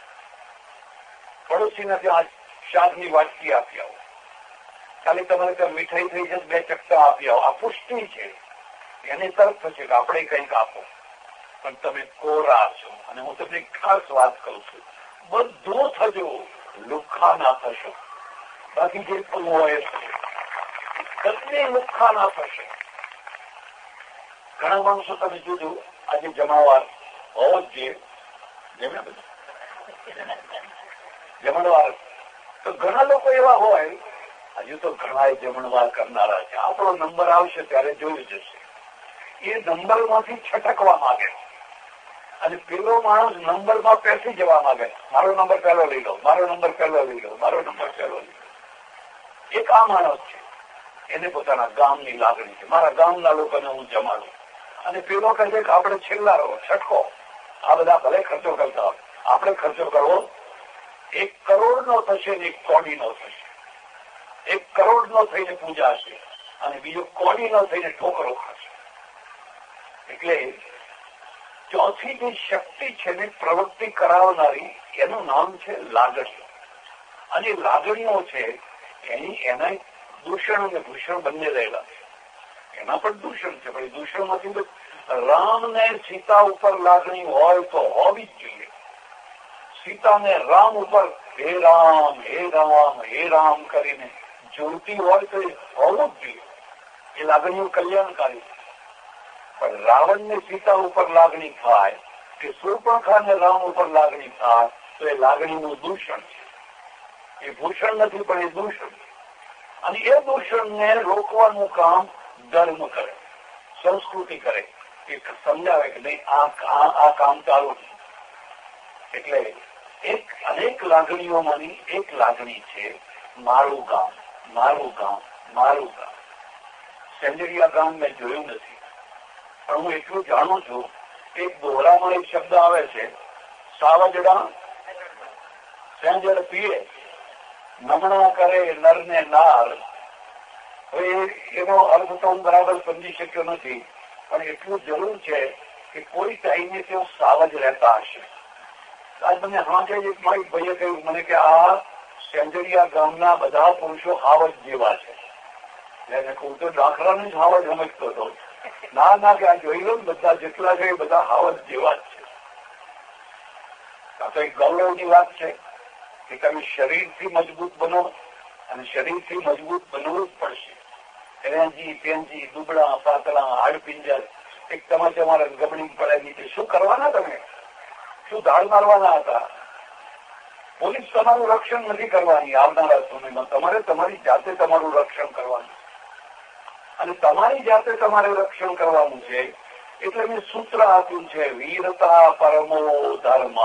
પડોશીને ત્યાં શાકની વાટકી આપી આવો, ખાલી તમારે ત્યાં મીઠાઈ થઈ જશે બે ચકતા આપી આવો, આ પુષ્ટિ છે. એની તરફ થશે કે આપણે કંઈક આપો. પણ તમે કોરા છો. અને હું તમને ખાસ વાત કરું છું, બધું થજો, લુખ્ખા ના થશો. બાકી જે પણ હોય કદી લુખ્ખા ના થશે. ઘણા માણસો તમે જોજો આજે જમાવાર હોવો જ જોઈએ, જમણવાર તો ઘણા લોકો એવા હોય, હજુ તો ઘણા જમણવાર કરનારા છે. આપણો નંબર આવશે ત્યારે જોયું જશે. એ નંબર માંથી છટકવા માંગે અને પેલો માણસ નંબર માં પેસી જવા માંગે. મારો નંબર પહેલો લઈ લો, મારો નંબર પહેલો લઈ લો, મારો નંબર પહેલો લઈ લો. એક આ માણસ છે, એને પોતાના ગામની લાગણી છે, મારા ગામના લોકોને હું જમાડું. અને પેલો કહે છે કે આપણે છેલ્લા રહો, છટકો. આ બધા ભલે ખર્ચો કરતા હોય, આપણે ખર્ચો કરવો એક કરોડ નો થશે ને એક કોડી નો થશે. એક કરોડ નો થઈને પૂજા હશે અને બીજો કોડી નો થઈને ઠોકરો ખાશે. એટલે ચોથી જે શક્તિ છે ને પ્રવૃત્તિ કરાવનારી, એનું નામ છે લાગણીઓ. અને લાગણીઓ છે એની એના દૂષણ અને ભૂષણ બંને રહેલા છે. એના પણ દૂષણ છે, પણ દૂષણ માંથી રામ ને સીતા ઉપર લાગણી હોય તો હોવી જ જોઈએ. સીતાને રામ ઉપર હે રામ હે રામ હે રામ કરીને જોડતી હોય તો એ હોવું જ જોઈએ. એ લાગણીઓ કલ્યાણકારી છે. પણ રાવણ ને સીતા ઉપર લાગણી થાય કે શૂર્પણખા ને રામ ઉપર લાગણી થાય તો એ લાગણીનું દૂષણ છે. એ ભૂષણ નથી પણ એ દૂષણ છે. અને એ દૂષણને રોકવાનું કામ ધર્મ કરે, સંસ્કૃતિ કરે, એ સમજાવે કે નહીં આ આ કામ ચાલુ છે. એટલે એક અનેક લાગણીઓમાંની એક લાગણી છે મારું ગામ, મારું ગામ, મારું ગામ. સેન્જરિયા ગામ મેં જોયું નથી, પણ હું એટલું જાણું છું કે એક દોહરામાં એક શબ્દ આવે છે, સાવજડા સેંજળ પીએ નમણા કરે નરને નાર. હવે એનો અર્થ તો હું બરાબર સમજી શક્યો નથી, પણ એટલું જરૂર છે કે કોઈ ટાઈમે તેઓ સાવજ રહેતા હશે. આજ મને હાજે એક મારી ભાઈએ કહ્યું મને કે આ સેંજરિયા ગામના બધા પુરુષો હાવજ જેવા છે. એને કહું તો દાખલાને જ હાવજ સમજતો હતો. ના ના કે આ જોઈ લો બધા જેટલા છે એ બધા હાવજ જેવા જ છે. આ તો એક ગૌરવની વાત છે કે તમે શરીરથી મજબૂત બનો, અને શરીરથી મજબૂત બનવું જ પડશે. રેંજી પેંજી દુબળા પાતળા હાડપિંજર એક તમે તમારા ગબડી પડે નીચે શું કરવાના? તમે શું ધાડ મારવાના હતા? પોલીસ તમારું રક્ષણ નથી કરવાની આવનારા સમયમાં. તમારે તમારી જાતે તમારું રક્ષણ કરવાનું, અને તમારી જાતે તમારે રક્ષણ કરવાનું છે. એટલે મેં સૂત્ર આપ્યું છે, વીરતા પરમો ધર્મ,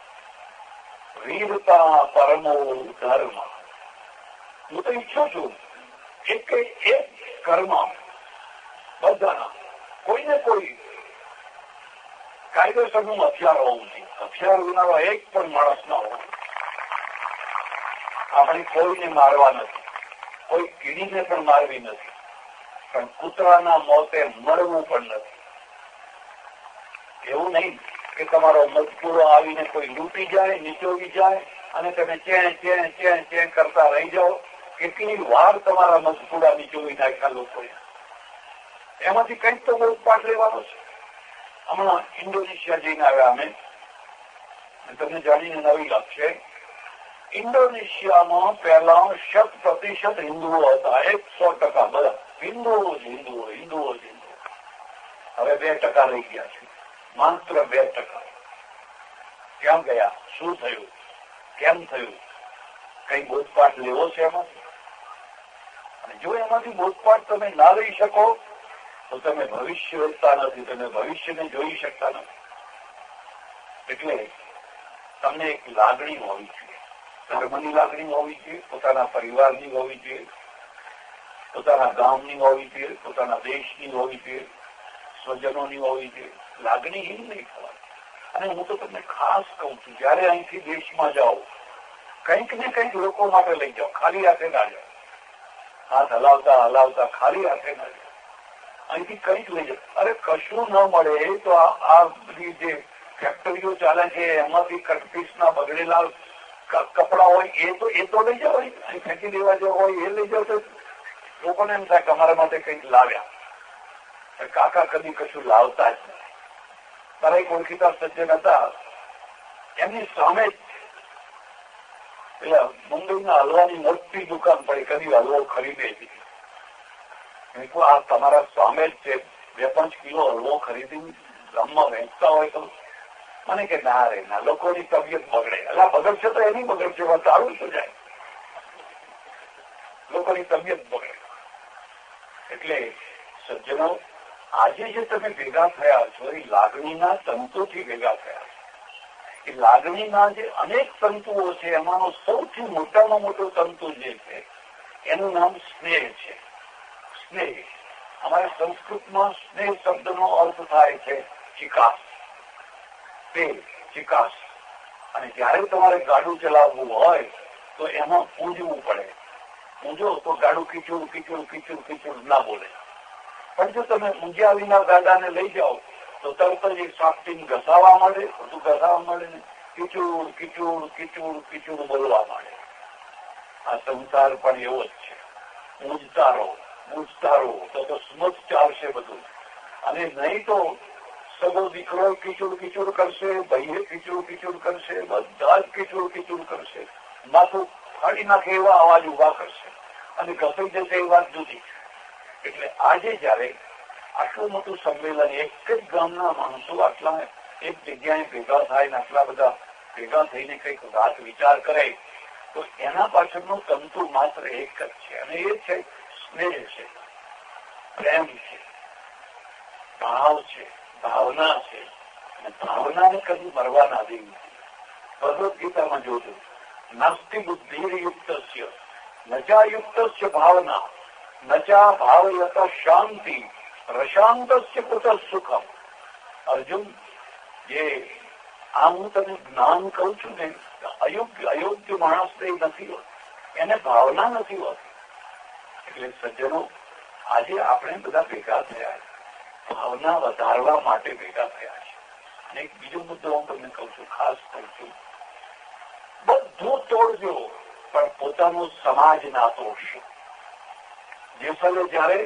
વીરતા પરમો ધર્મ. હું તો ઈચ્છું છું એક એક કર્મ બધાના કોઈને કોઈ કાયદેસરનું હથિયાર હોવું જોઈએ. હથિયાર વિના એક પણ માણસ ના હોવું. આપણે કોઈને મારવા નથી, કોઈ કીડીને પણ મારવી નથી, પણ કૂતરાના મોતે મરવું પણ નથી. એવું નહીં કે તમારો મજકૂરો આવીને કોઈ લૂંટી જાય, નીચોવી જાય અને તમે ચેં ચેં ચેં ચેં કરતા રહી જાઓ. કેટલી વાર તમારા મજકૂરા નીચોવી નાખ્યા લોકોએ. એમાંથી કંઈક તો બોધપાઠ લેવાનો છે. હમણાં ઇન્ડોનેશિયા જઈને આવ્યા અમે, તમને જાણીને નવી લાગશે. ઇન્ડોનેશિયામાં પહેલા શત પ્રતિશત હિન્દુઓ હતા, એકસો ટકા બધા હિન્દુઓ જ હિન્દુઓ હિન્દુઓ જ હિન્દુઓ. હવે બે ટકા રહી ગયા છે, માત્ર બે ટકા. ક્યાં ગયા? શું થયું? કેમ થયું? કઈ બોધપાઠ લેવો છે એમાંથી? અને જો એમાંથી બોધપાઠ તમે ના લઈ શકો તો તમે ભવિષ્ય વધતા નથી, તમે ભવિષ્યને જોઈ શકતા નથી. એટલે તમને એક લાગણી હોવી જોઈએ, ધર્મની લાગણી હોવી જોઈએ, પોતાના પરિવારની હોવી જોઈએ, પોતાના ગામની હોવી જોઈએ, પોતાના દેશની હોવી જોઈએ, સ્વજનોની હોવી જોઈએ. લાગણીહીન નહીં થવાની. અને હું તો તમને ખાસ કહું છું, જયારે અહીંથી દેશમાં જાઓ કંઈક ને કંઈક લોકો માટે લઈ જાઓ, ખાલી હાથે ના જાઓ. હાથ હલાવતા હલાવતા ખાલી હાથે ના જાઓ, અહીંથી કંઈક લઈ જાઓ. અરે કશું ન મળે તો આ બધી જે ફેક્ટરીઓ ચાલે છે એમાંથી કટપીસ ના બગડેલા કપડા હોય એ તો એ તો લઈ જાઓ, અહીં ફેંકી દેવા જેવા હોય એ લઈ જાઓ. તો લોકોને એમ થાય કે અમારા માટે કંઈક લાવ્યા. કાકા કદી કશું લાવતા જ નહીં. તારા એક ઓળખીતા સજ્જન હતા, એમની સામે પેલા મુંબઈના હલવાની મોટી દુકાન પડી, કદી હલવો ખરીદે છે. આ તમારા સામે જ છે, બે પાંચ કિલો હલવો ખરીદી ગામમાં વેચતા હોય તો મને કે ના રે ના, લોકોની તબિયત બગડે. એટલે બગડશે તો એની બગડશે, સારું તો જાય, લોકોની તબિયત બગડે. એટલે સજ્જનો, આજે જે તમે ભેગા થયા છો એ લાગણીના તંતુથી ભેગા થયા છો. એ લાગણીના જે અનેક તંતુઓ છે એમાંનો સૌથી મોટામાં મોટો તંતુ જે છે એનું નામ સ્નેહ છે. સ્નેહ, અમારા સંસ્કૃતમાં સ્નેહ શબ્દનો અર્થ થાય છે ચિકાસ, પ્રેમ, ચિકાસ. અને જયારે તમારે ગાડું ચલાવવું હોય તો એમાં પૂંજવું પડે. પૂંજો તો ગાડું કીચુડ કીચુડ કીચુડ કીચુડ ના બોલે. પણ જો તમે ઊંઝા વિના ગાડાને લઈ જાઓ તો તરત જ એક સાપટીને ઘસાવા માંડે, બધું ઘસાવા માંડે ને કીચુડ કીચુડ કીચુડ કીચુડ બોલવા માંડે. આ સંસાર પણ એવો જ છે. મૂંઝતા રહો મૂંઝતા રહો તો તો સ્મૂથ ચાલશે બધું. અને નહીં તો સગો દીકરો કીચુડ કીચુડ કરશે, ભાઈએ કીચુડ કીચુડ કરશે, બધા જ કીચુડ કીચુડ કરશે, માથું ફાડી નાખે એવા અવાજ ઉભા કરશે અને ઘસાઈ જશે એ વાત જુદી. એટલે આજે જયારે આટલું મોટું સંમેલન, એક જ ગામના માણસો આટલા એક જગ્યાએ ભેગા થાય ને આટલા બધા ભેગા થઈને કઈક વાત વિચાર કરે તો એના પાછળનું તંતુ માત્ર એક જ છે, અને એ છે સ્નેહ છે, પ્રેમ છે, ભાવ છે, ભાવના છે. અને ભાવનાને કદી મરવા ના દેવી. ભગવદ ગીતામાં જોજો, નાસ્તિ બુદ્ધિયુક્ત નચાયુક્ત ભાવના નચા ભાવયત શાંતિ રશાંત કુત સુખમ. અર્જુન, જે આ હું તને જ્ઞાન કઉ છું ને, અયોગ્ય અયોગ્ય માણસ એ નથી હોતો, એને ભાવના નથી હોતી. એટલે સજ્જનો, આજે આપણે બધા ભેગા થયા, ભાવના વધારવા માટે ભેગા થયા છે. અને એક બીજો મુદ્દો હું તમને કઉ છું, ખાસ કઉ છું, બધું તોડજો પણ પોતાનો સમાજ ના તોડશો. જેસલે જયારે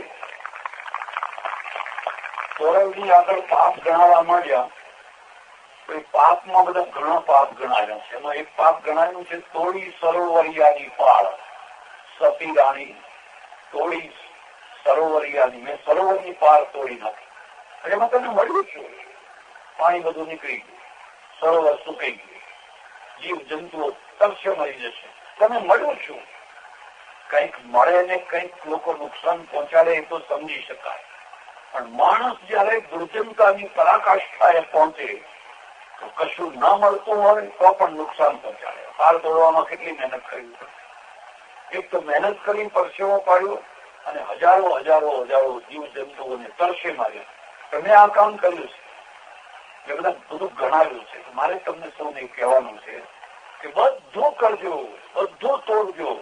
તોરવની આગળ પાપ ગણાવવા માંડ્યા તો એ પાપમાં બધા ઘણા પાપ ગણાવ્યા છે. એમાં એક પાપ ગણાવ્યું છે તોડી સરોવરિયાની પાળ. સતી રાણી તોડી સરોવરિયાની, મેં સરોવરની પાળ તોડી નાખી. એમાં તને મળ્યું છું, પાણી બધું નીકળી ગયું, સરોવર સુકાઈ ગયું, જીવ જંતુઓ તરસે મરી જશે. તમે મળ્યું છું. કંઈક મળે ને કંઈક લોકો નુકસાન પહોંચાડે એ તો સમજી શકાય, પણ માણસ જયારે દુર્જનતાની પરાકાષ્ઠાએ પહોંચે તો કશું ન મળતું હોય તો પણ નુકસાન પહોંચાડે. પાર તોડવામાં કેટલી મહેનત કરવી પડે. એક તો મહેનત કરી, પરસેવો પાડ્યો અને હજારો હજારો હજારો જીવ જંતુઓને તરસે માર્યા. તમે આ કામ કર્યું છે, એ બધા બધું ગણાવ્યું છે. મારે તમને સૌને કહેવાનું છે કે બધું કરજો, બધું તોડજો,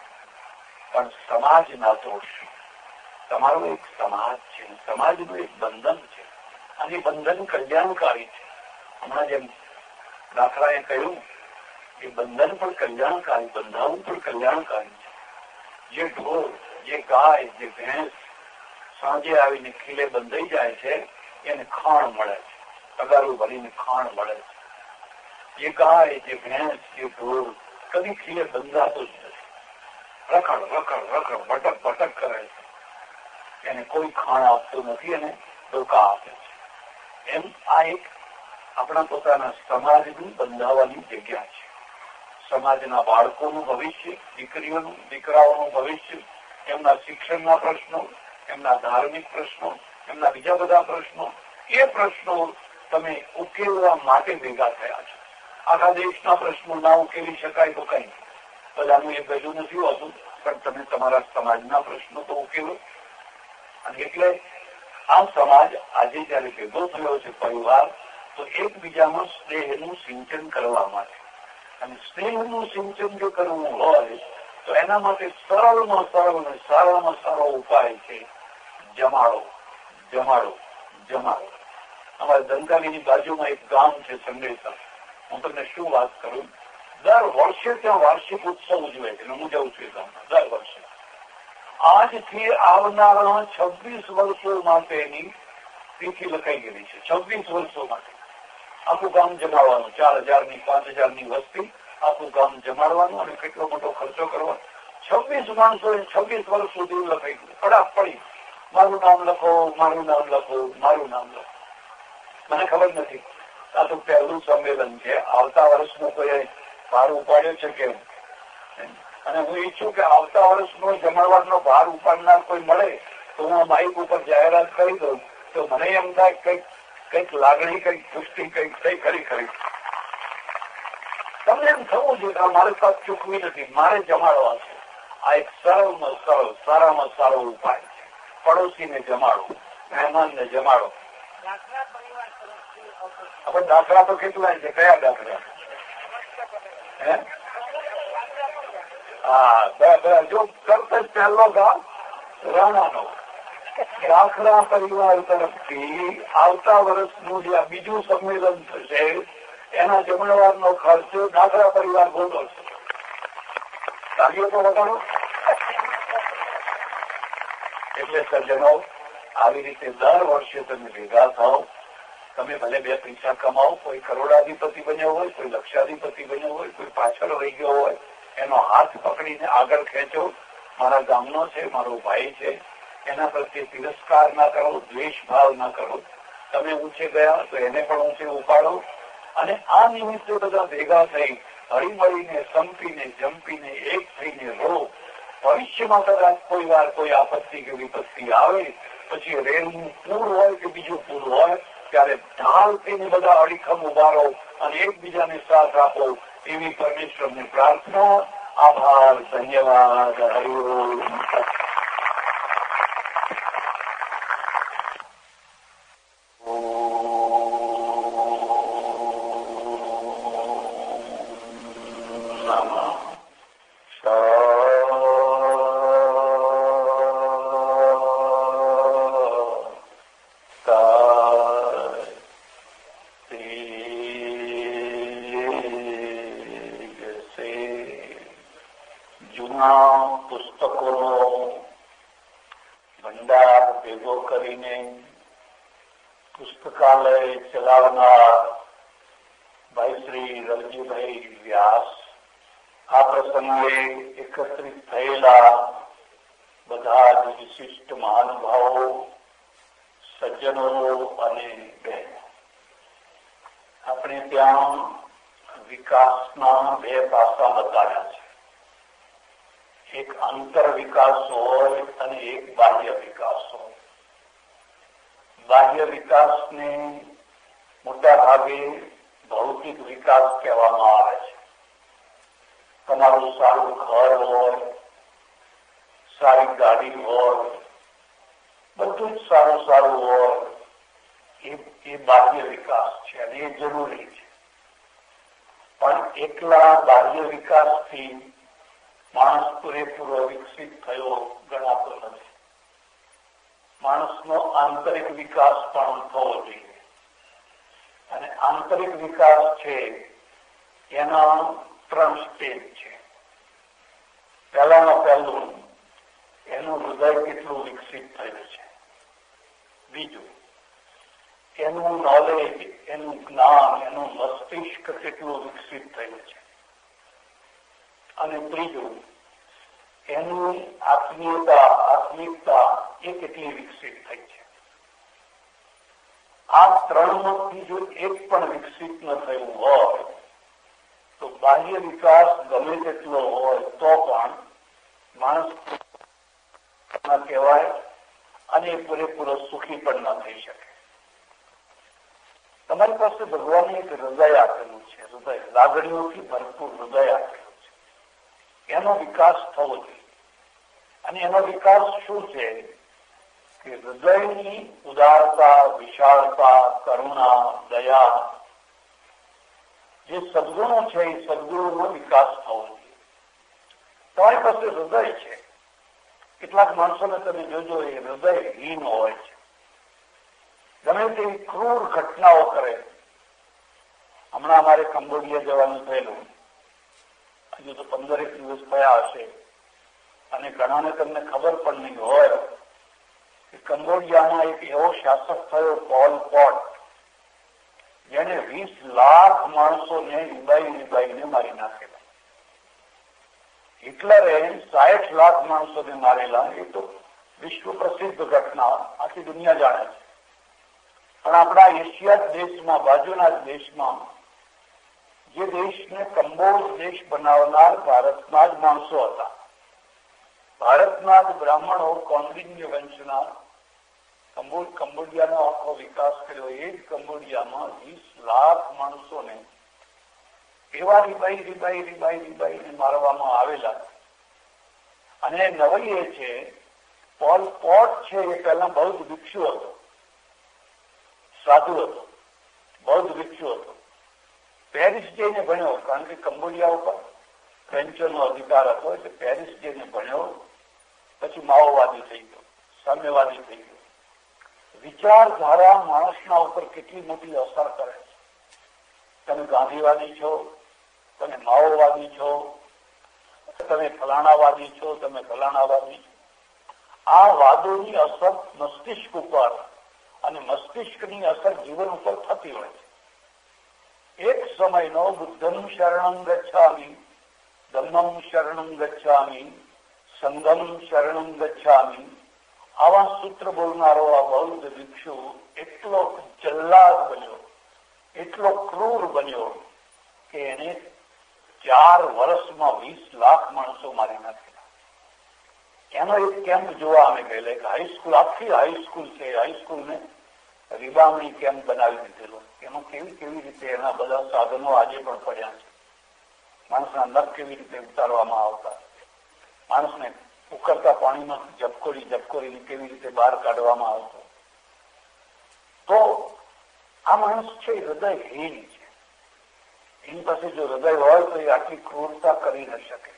પણ સમાજ ના તોડશો. તમારો એક સમાજ છે, સમાજનું એક બંધન છે, અને બંધન કલ્યાણકારી છે. હમણાં જેમ દાખલાએ કહ્યું એ બંધન પણ કલ્યાણકારી, બંધાવું પણ કલ્યાણકારી છે. જે ઢોર, જે ગાય, જે ભેંસ સાંજે આવીને ખીલે બંધાઈ જાય છે એને ખાણ મળે છે, તગારું ભરીને ખાણ મળે છે. જે ગાય, જે ભેંસ, જે ઢોર કદી ખીલે બંધાતો જ નથી, રખડ રખડ રખડ ભટક ભટક કરે છે, એને કોઈ ખાણ આપતું નથી અને ધોકા આપે છે. એમ આ એક આપણા પોતાના સમાજની બંધાવાની જગ્યા છે. સમાજના બાળકોનું ભવિષ્ય, દીકરીઓનું, દીકરાઓનું ભવિષ્ય, એમના શિક્ષણના પ્રશ્નો, એમના ધાર્મિક પ્રશ્નો, એમના બીજા બધા પ્રશ્નો, એ પ્રશ્નો તમે ઉકેલવા માટે ભેગા થયા છો. આખા દેશના પ્રશ્નો ના ઉકેલી શકાય તો કઈ બધાનું એ ભેગું નથી હોતું, પણ તમે તમારા સમાજના પ્રશ્નો તો ઉકેલો. અને એટલે આ સમાજ આજે જયારે ભેગો થયો છે પરિવાર, તો એકબીજામાં સ્નેહનું સિંચન કરવા માટે. અને સ્નેહનું સિંચન જો કરવું હોય તો એના માટે સરળમાં સરળ અને સારામાં સારો ઉપાય છે જમાડો, જમાડો, જમાડો. અમારા ધનકાલીની બાજુમાં એક ગામ છે સંડેસર. હું તમને શું વાત કરું, દર વર્ષે ત્યાં વાર્ષિક ઉત્સવ ઉજવે છે. હું જાઉં છું એ ગામમાં દર વર્ષે. આજથી આવનારા છવ્વીસ વર્ષો માટેની તિથિ લખાઈ ગયેલી છે. છવ્વીસ વર્ષો માટે આખું ગામ જમાડવાનું. ચાર હજાર ની પાંચ હજાર ની વસ્તી, આખું ગામ જમાડવાનું અને કેટલો મોટો ખર્ચો કરવાનો. છવ્વીસ માણસો છવ્વીસ વર્ષ સુધી લખાઈ ગયું. પડાપ પડી મારું નામ લખો, મારું નામ લખો, મારું નામ લખો. મને ખબર નથી, આ તો પહેલું સંમેલન છે. આવતા વર્ષનું કોઈ ભાર ઉપાડ્યો છે કેમ? અને હું ઈચ્છું કે આવતા વર્ષનો જમાડવાનો ભાર ઉપાડનાર કોઈ મળે તો હું માઇક ઉપર જાહેરાત કરી દઉં, તો મને એમ થાય કઈક કઈક લાગણી, કઈક પુષ્ટિ કઈક થઈ ખરી ખરી. તમને એમ થવું જોઈએ કે મારે પાસે ચૂકવી નથી, મારે જમાડવા છે. આ એક સરળમાં સરળ, સારામાં સારો ઉપાય છે. પડોશીને જમાડો, મહેમાનને જમાડો. આપણે દાખલા તો કેટલાય છે, કયા દાખલા? હે હા બરાબર. જો તરત જ પહેલો ગામ રાણાનો દાખલા પરિવાર તરફથી આવતા વર્ષનું જે બીજું સંમેલન થશે એના જમણવારનો ખર્ચ દાખલા પરિવાર ભોગવશે છે. તાલીઓ તો વગાડો. એટલે સજ્જનો, આવી રીતે દર વર્ષે તમે ભેગા થાઓ. તમે ભલે બે પૈસા કમાઓ, કોઈ કરોડાધિપતિ બન્યો હોય, કોઈ લક્ષાધિપતિ બન્યો હોય, કોઈ પાછળ રહી ગયો હોય, એનો હાથ પકડીને આગળ ખેંચો. મારા ગામનો છે, મારો ભાઈ છે, એના પ્રત્યે તિરસ્કાર ના કરો, દ્વેષ ભાવ ના કરો. તમે ઊંચે ગયા તો એને પણ ઊંચે ઉપાડો. અને આ નિમિત્તે બધા ભેગા થઈ હળીમળીને, સંપીને, જંપીને, એક થઈને રહો. ભવિષ્યમાં કદાચ કોઈ વાર કોઈ આપત્તિ કે વિપત્તિ આવે, પછી રેલનું પૂર હોય કે બીજું પૂર હોય, ત્યારે ઢાલ થઈને બધા અડીખમ ઉભા રહો અને એકબીજાને સાથ આપો. એવી પરમેશ્વરની પ્રાર્થના. આભાર, ધન્યવાદ, હરિઓમ. ભાઈ શ્રી રવજીભાઈ વ્યાસ આ પ્રસંગે એકત્રિત થયેલા બધા જ વિશિષ્ટ મહાનુભાવો, સજ્જનો અને બહેનો, આપણે ત્યાં વિકાસના બે પાસા બતાવ્યા છે. એક આંતર વિકાસ હોય અને એક બાહ્ય વિકાસ હોય. બાહ્ય વિકાસને મોટા ભાગે ભૌતિક વિકાસ કહેવામાં આવે છે. તમારું સારું ઘર હોય, સારી ગાડી હોય, બધું જ સારું સારું હોય, એ એ બાહ્ય વિકાસ છે અને એ જરૂરી છે. પણ એકલા બાહ્ય વિકાસથી માણસ પૂરેપૂરો વિકસિત થયો ગણાતો નથી. માણસનો આંતરિક વિકાસ પણ થવો જોઈએ. અને આંતરિક વિકાસ છે એના ત્રણ સ્ટેજ છે. પહેલામાં પહેલું એનું હૃદય કેટલું વિકસિત થયું છે. બીજું એનું નોલેજ, એનું જ્ઞાન, એનું મસ્તિષ્ક કેટલું વિકસિત થયું છે. અને ત્રીજું એનું આત્મીયતા, આત્મિકતા એ કેટલી વિકસિત થઈ છે. આ ત્રણમાંથી જો એક પણ વિકસિત ન થયું હોય તો બાહ્ય વિકાસ ગમે તેટલો હોય તો પણ માણસ કહેવાય અને પૂરેપૂરો સુખી પણ ન થઈ શકે. તમારી પાસે ભગવાને એક હૃદય આપેલું છે. હૃદય લાગણીઓથી ભરપૂર હૃદય આપેલું છે. એનો વિકાસ થવો જોઈએ. અને એનો વિકાસ શું છે? કે હૃદયની ઉદારતા, વિશાળતા, કરુણા, દયા જે સદગુણો છે એ સદગુણોનો વિકાસ થવો જોઈએ. તમારી પાસે હૃદય છે. કેટલાક માણસોને તમે જોજો એ હૃદયહીન હોય છે. ગમે તેવી ક્રૂર ઘટનાઓ કરે. હમણાં અમારે કંબોડિયા જવાનું થયેલું, હજુ તો પંદરેક દિવસ થયા હશે, અને ઘણાને તમને ખબર પણ નહીં હોય કે કંબોડિયામાં એક એવો શાસક થયો પોલ પોટ, જેને વીસ લાખ માણસોને રીબાઈ રીબાઈને મારી નાખેલા. હિટલરે સાઠ લાખ માણસોને મારેલા. એ તો વિશ્વ પ્રસિદ્ધ ઘટના, આખી દુનિયા જાણે છે. પણ આપણા એશિયા દેશમાં, બાજુના જ દેશમાં, જે દેશને કંબોજ દેશ બનાવનાર ભારતના જ માણસો હતા. ભારતના જ બ્રાહ્મણો, કૌંડિન્ય વંશના કંબોજ કંબોડિયાનો આખો વિકાસ કર્યો. એ જ કંબોડિયામાં વીસ લાખ માણસોને એવા રીબાઈ રીબાઈ રીબાઈ રીબાઈને મારવામાં આવેલા. અને નવાઈ એ છે, પોલ પોટ છે એ પહેલા બૌદ્ધ ભિક્ષુ હતો, સાધુ હતો, બૌદ્ધ ભિક્ષુ હતો. પેરિસ જઈને ભણ્યો, કારણ કે કંબોડિયા ઉપર ફ્રેન્ચોનો અધિકાર હતો, એટલે પેરિસ જઈને ભણ્યો. પછી માઓવાદી થઈ ગયો, સામ્યવાદી થઈ ગયો. વિચારધારા માણસના ઉપર કેટલી મોટી અસર કરે છે. તમે ગાંધીવાદી છો, તમે માઓવાદી છો, તમે ફલાણાવાદી છો, તમે ફલાણાવાદી છો. આ વાદોની અસર મસ્તિષ્ક ઉપર અને મસ્તિષ્કની અસર જીવન ઉપર થતી હોય છે. એક સમયનો બુદ્ધમ શરણં ગચ્છામિ, ધમ્મમ શરણં ગચ્છામિ, સંઘમ શરણં ગચ્છામિ, આવા સૂત્ર બોલનારો આ બૌદ્ધ ભિક્ષુ એટલો જલ્લાદ બન્યો, એટલો ક્રૂર બન્યો કે એને ચાર વર્ષમાં વીસ લાખ માણસો મારી નાખેલા. એનો એક કેમ્પ જોવા અમે ગયેલા. એક હાઈસ્કૂલ, આખી હાઈસ્કૂલ છે, હાઈસ્કૂલને રીબામણી કેમ્પ બનાવી દીધેલો. એમાં કેવી કેવી રીતે એના બધા સાધનો આજે પણ પડ્યા છે. માણસના નખ કેવી રીતે ઉતારવામાં આવતા, માણસને ઉકળતા પાણીમાં ઝબકોરી ઝબકોરીને કેવી રીતે બહાર કાઢવામાં આવતો. તો આ માણસ છે હૃદયહીન છે. એની પાસે જો હૃદય હોય તો એ આટલી ક્રૂરતા કરી ન શકે.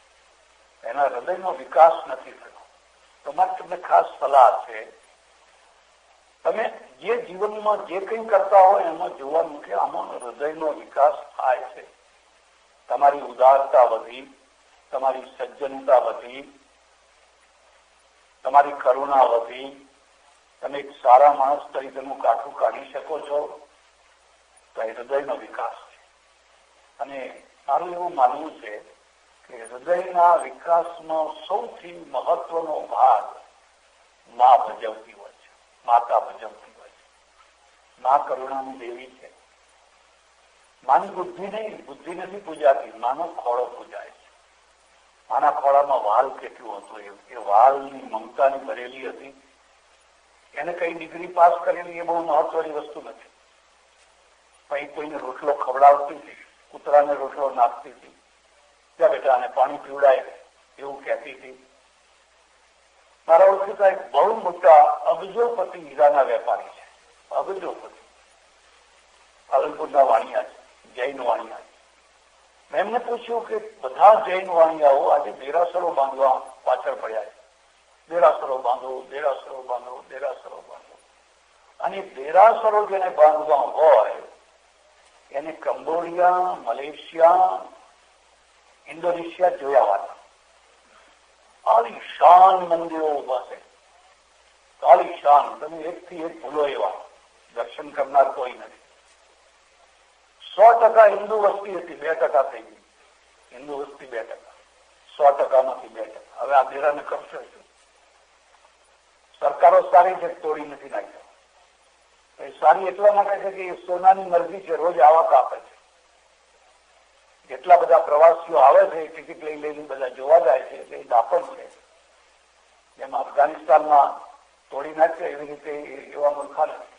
એના હૃદયનો વિકાસ નથી થયો. તો મારે તમને ખાસ સલાહ છે, તમે જે જીવનમાં જે કંઈ કરતા હોય એમાં જોવાનું કે આમાં હૃદયનો વિકાસ થાય છે. તમારી ઉદારતા વધી, તમારી સજ્જનતા વધી, તમારી કરુણા વધી, તમે એક સારા માણસ તરીકેનું કાઠું કાઢી શકો છો. તો એ હૃદયનો વિકાસ છે. અને મારું એવું માનવું છે કે હૃદયના વિકાસનો સૌથી મહત્વનો ભાગ મા ભજવતી હોય છે, માતા ભજવતી હોય છે. મા કરુણાની દેવી છે. માની બુદ્ધિ નહીં, બુદ્ધિ નથી પૂજાતી, માનો ખોળો પૂજાય છે. માના ખોળામાં વાલ કેટલું હતું, એ વાલની મમતાની ભરેલી હતી. એને કઈ ડિગ્રી પાસ કરેલી એ બહુ મહત્વની વસ્તુ નથી. પછી કોઈને રોટલો ખવડાવતી હતી, કૂતરાને રોટલો નાખતી હતી, ત્યાં બેટા આને પાણી પીવડાય એવું કહેતી હતી. મારા ઓળખીતા એક બહુ મોટા અબજોપતિ હીરાના વેપારી છે, અબજોપતિ, પાલનપુરના વાણિયા છે, જૈન વાણિયા છે. મેં એમને પૂછ્યું કે બધા જૈન વાણિયાઓ આજે દેરાસરો બાંધવા પાછળ પડ્યા છે. દેરાસરો બાંધો, દેરાસરો બાંધો, દેરાસરો બાંધો. અને દેરાસરો જેને બાંધવા હોય એને કંબોડિયા, મલેશિયા, ઇન્ડોનેશિયા જોયા વાળા. આલિશાન મંદિરો ઉભા છે, આલિશાન. તમે એક થી એક ભૂલો એવા, દર્શન કરનાર કોઈ નથી. સો ટકા હિન્દુ વસ્તી હતી, બે ટકા થઈ ગઈ. હિન્દુ વસ્તી બે ટકા, સો ટકામાંથી બે ટકા. હવે આ દેરાને કરશે શું? સરકારો સારી છે, તોડી નથી નાખ્યો. સારી એટલા માટે છે કે એ સોનાની મરજી છે, રોજ આવક આપે છે. જેટલા બધા પ્રવાસીઓ આવે છે એ ટિકિટ લઈ લઈને બધા જોવા જાય છે, એટલે એ દાપણ છે. જેમ અફઘાનિસ્તાનમાં તોડી નાખ્યો એવી રીતે એવા મૂર્ખા નથી.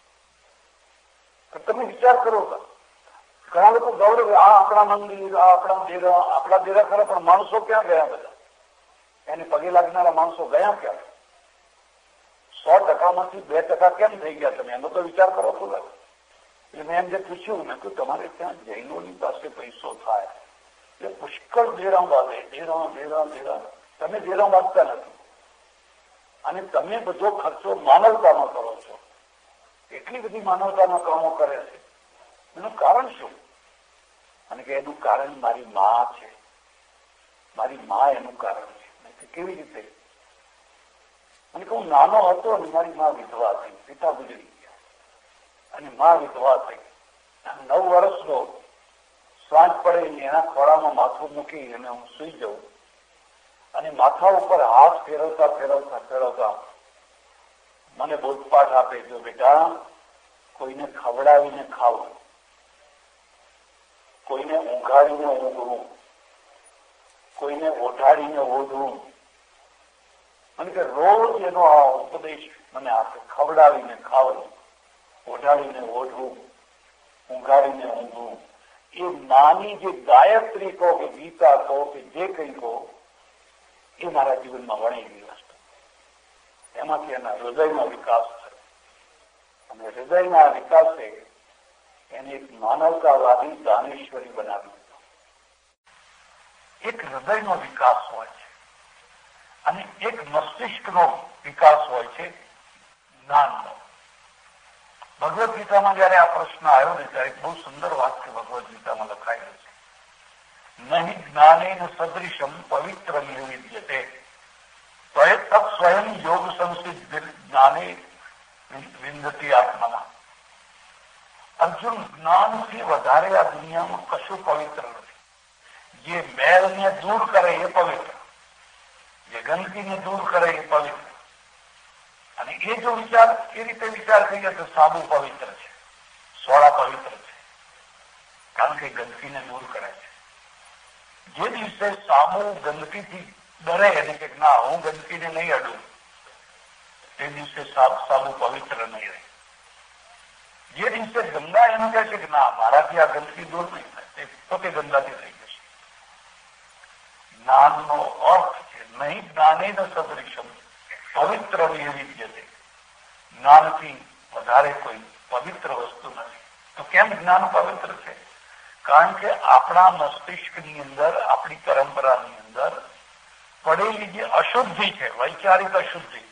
તમે વિચાર કરો, ઘણા લોકો ગૌરવ, આ આપણા મંદિર, આ આપણા દેરા, આપણા દેરા ખરા, પણ માણસો ક્યાં ગયા બધા? એને પગે લાગનારા માણસો ગયા ક્યાં? સો ટકામાંથી બે ટકા કેમ થઈ ગયા તમે એનો તો વિચાર કરો તો લાગે. એટલે મેં એમ જે પૂછ્યું મેં કહ્યું તમારે ત્યાં જૈનોની પાસે પૈસો થાય એટલે પુષ્કળ દેરામ વાગે, દેરામ દેરામ દેરામ. તમે દેરામ વાગતા નથી અને તમે બધો ખર્ચો માનવતામાં કરો છો. એટલી બધી માનવતાના કામો કરે છે, એનું કારણ શું? અને કે એનું કારણ મારી મા છે, મારી મા એનું કારણ છે. કેવી રીતે? અને કે હું નાનો હતો અને મારી મા વિધવા થઈ, પિતા ગુજરી ગયા અને મા વિધવા થઈ. નવ વર્ષનો સાંજ પડે એના ખોળામાં માથું મૂકી અને હું સુઈ જાઉં અને માથા ઉપર હાથ ફેરવતા ફેરવતા ફેરવતા મને બોધપાઠ આપે, જો બેટા કોઈને ખવડાવીને ખાવું, કોઈને ઊંઘાડીને ઊંઘવું, કોઈને ઓઢાડીને ઓઢવું. અને કે રોજ એનો આ ઉપદેશ મને આપે, ખવડાવીને ખાવું, ઓઢાડીને ઓઢવું, ઊંઘાડીને ઊંઘવું. એ નાની જે ગાયત્રી કહો કે ગીતા કહો કે જે કઈ કહો એ મારા જીવનમાં વણી ગઈ વસ્તુ. એમાંથી એના હૃદયનો વિકાસ થયો અને હૃદયના વિકાસે એને એક માનવતાવાદી દાનેશ્વરી બનાવી દીધો. એક હૃદયનો વિકાસ હોય છે અને એક મસ્તિષ્કનો વિકાસ હોય છે જ્ઞાનનો. ભગવદ ગીતામાં જયારે આ પ્રશ્ન આવ્યો ને ત્યારે બહુ સુંદર વાક્ય ભગવદ ગીતામાં લખાયેલું છે, નહીં જ્ઞાનેન સદૃશમ પવિત્ર વિદ્યતે તત સ્વયં યોગ સંસિદ્ધ જ્ઞાને વિંદતી આત્મના. અર્જુન, જ્ઞાનથી વધારે આ દુનિયામાં કશું પવિત્ર નથી. જે મેલને દૂર કરે એ પવિત્ર, જે ગંદકીને દૂર કરે એ પવિત્ર. અને એ જો વિચાર એ રીતે વિચાર કરીએ તો સાબુ પવિત્ર છે, સોડા પવિત્ર છે, કારણ કે ગંદકીને દૂર કરે છે. જે દિવસે સાબુ ગંદકીથી ડરે અને કે ના હું ગંદકીને નહીં અડું, તે દિવસે સાબુ પવિત્ર નહીં રહે. જે દિવસે ગંગા એમ કહે છે કે ના મારાથી આ ગંદકી દૂર નહીં થાય, તે પોતે ગંદાથી થઈ જશે. જ્ઞાનનો અર્થ છે નહીં જ્ઞાને ન સદૃશમ પવિત્ર વિદ્યતે. જ્ઞાનથી વધારે કોઈ પવિત્ર વસ્તુ નથી. તો કેમ જ્ઞાન પવિત્ર છે? કારણ કે આપણા મસ્તિષ્કની અંદર, આપણી પરંપરાની અંદર પડેલી જે અશુદ્ધિ છે, વૈચારિક અશુદ્ધિ,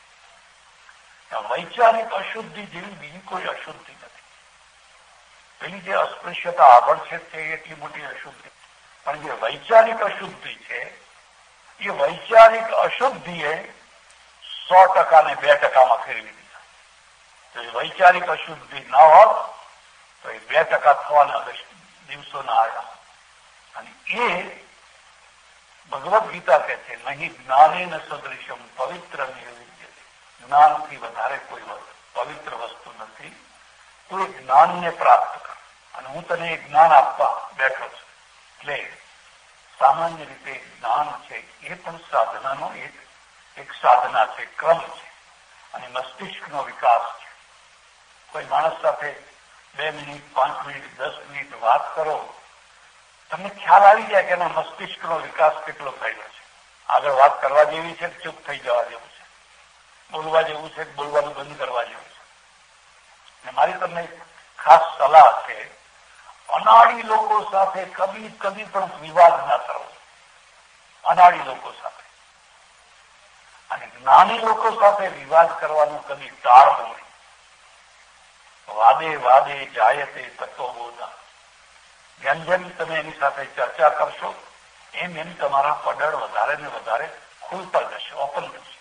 વૈચારિક અશુદ્ધિ જેવી બીજી કોઈ અશુદ્ધિ નથી. પેલી જે અસ્પૃશ્યતા આગળ છે તે એટલી મોટી અશુદ્ધિ, પણ જે વૈચારિક અશુદ્ધિ છે એ વૈચારિક અશુદ્ધિએ સો ટકા ને બે ટકામાં ફેરવી દીધા. તો એ વૈચારિક અશુદ્ધિ ન હોત તો એ બે ટકા થવાના દિવસો ના આવ્યા. અને એ ભગવદ ગીતા કહે છે નહીં જ્ઞાને ન સદૃશમ પવિત્ર વિદ્યતે. જ્ઞાનથી વધારે કોઈ પવિત્ર વસ્તુ નથી. તું એ જ્ઞાનને પ્રાપ્ત કર અને હું તને એ જ્ઞાન આપવા બેઠો છું. એટલે સામાન્ય રીતે જ્ઞાન છે એ પણ સાધનાનો એક એક સાધના છે, ક્રમ છે અને મસ્તિષ્કનો વિકાસ છે. કોઈ માણસ સાથે બે મિનિટ, પાંચ મિનિટ, દસ મિનિટ વાત કરો, તમને ખ્યાલ આવી જાય કે એના મસ્તિષ્કનો વિકાસ કેટલો થયેલો છે. આગળ વાત કરવા જેવી છે, ચૂપ થઈ જવા જેવું છે, બોલવા જેવું છે, બોલવાનું બંધ કરવા જેવું છે. અને મારી તમને ખાસ સલાહ છે, અનાળી લોકો સાથે કદી કદી પણ વિવાદ ના કરવો. અનાળી લોકો સાથે અને જ્ઞાની લોકો સાથે વિવાદ કરવાનું કદી ટાળવું નહીં. વાદે વાદે જાયતે તત્વબોધા. જેમ જેમ તમે એની સાથે ચર્ચા કરશો એમ એમ તમારા પડળ વધારે ને વધારે ખુલતા જશે, ઓપન થશે.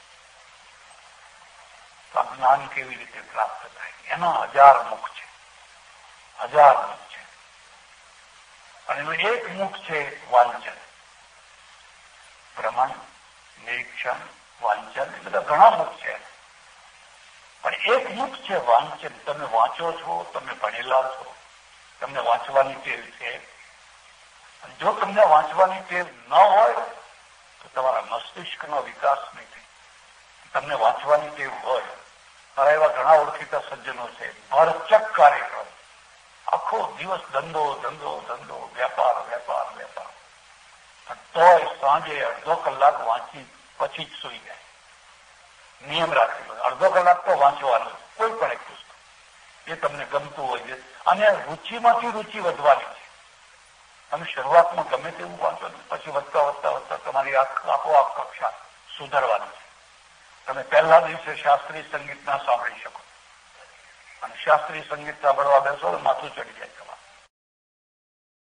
તો આ જ્ઞાન કેવી રીતે પ્રાપ્ત થાય? એના હજાર મુખ છે, હજાર મુખ છે. અને એનું એક મુખ છે વાંચન, ભ્રમણ, નિરીક્ષણ, વાંચન. એ બધા ઘણા મુખ છે, પણ એક મુખ છે વાંચન. તમે વાંચો છો, તમે ભણેલા છો, તમને વાંચવાની ટેવ છે. અને જો તમને વાંચવાની ટેવ ન હોય તો તમારા મસ્તિષ્કનો વિકાસ નહીં થાય. તમને વાંચવાની ટેવ હોય, મારા એવા ઘણા ઓળખીતા સજ્જનો છે, ભરચક કાર્યક્રમ, આખો દિવસ ધંધો ધંધો ધંધો, વેપાર વેપાર વેપાર, તોય સાંજે અડધો કલાક વાંચી પછી જ સુઈ જાય. નિયમ રાખેલો, અડધો કલાક તો વાંચવાનો, કોઈ પણ એક પુસ્તક એ તમને ગમતું હોય છે, અને રુચિમાંથી રુચિ વધવાની છે. તમે શરૂઆતમાં ગમે તેવું વાંચો, પછી વધતા વધતા વધતા તમારી આપોઆપ કક્ષા સુધારવાની છે. તમે પહેલા દિવસે શાસ્ત્રીય સંગીત ના સાંભળી શકો, અને શાસ્ત્રીય સંગીત સાંભળવા બેસો તો માથું ચડી જાય.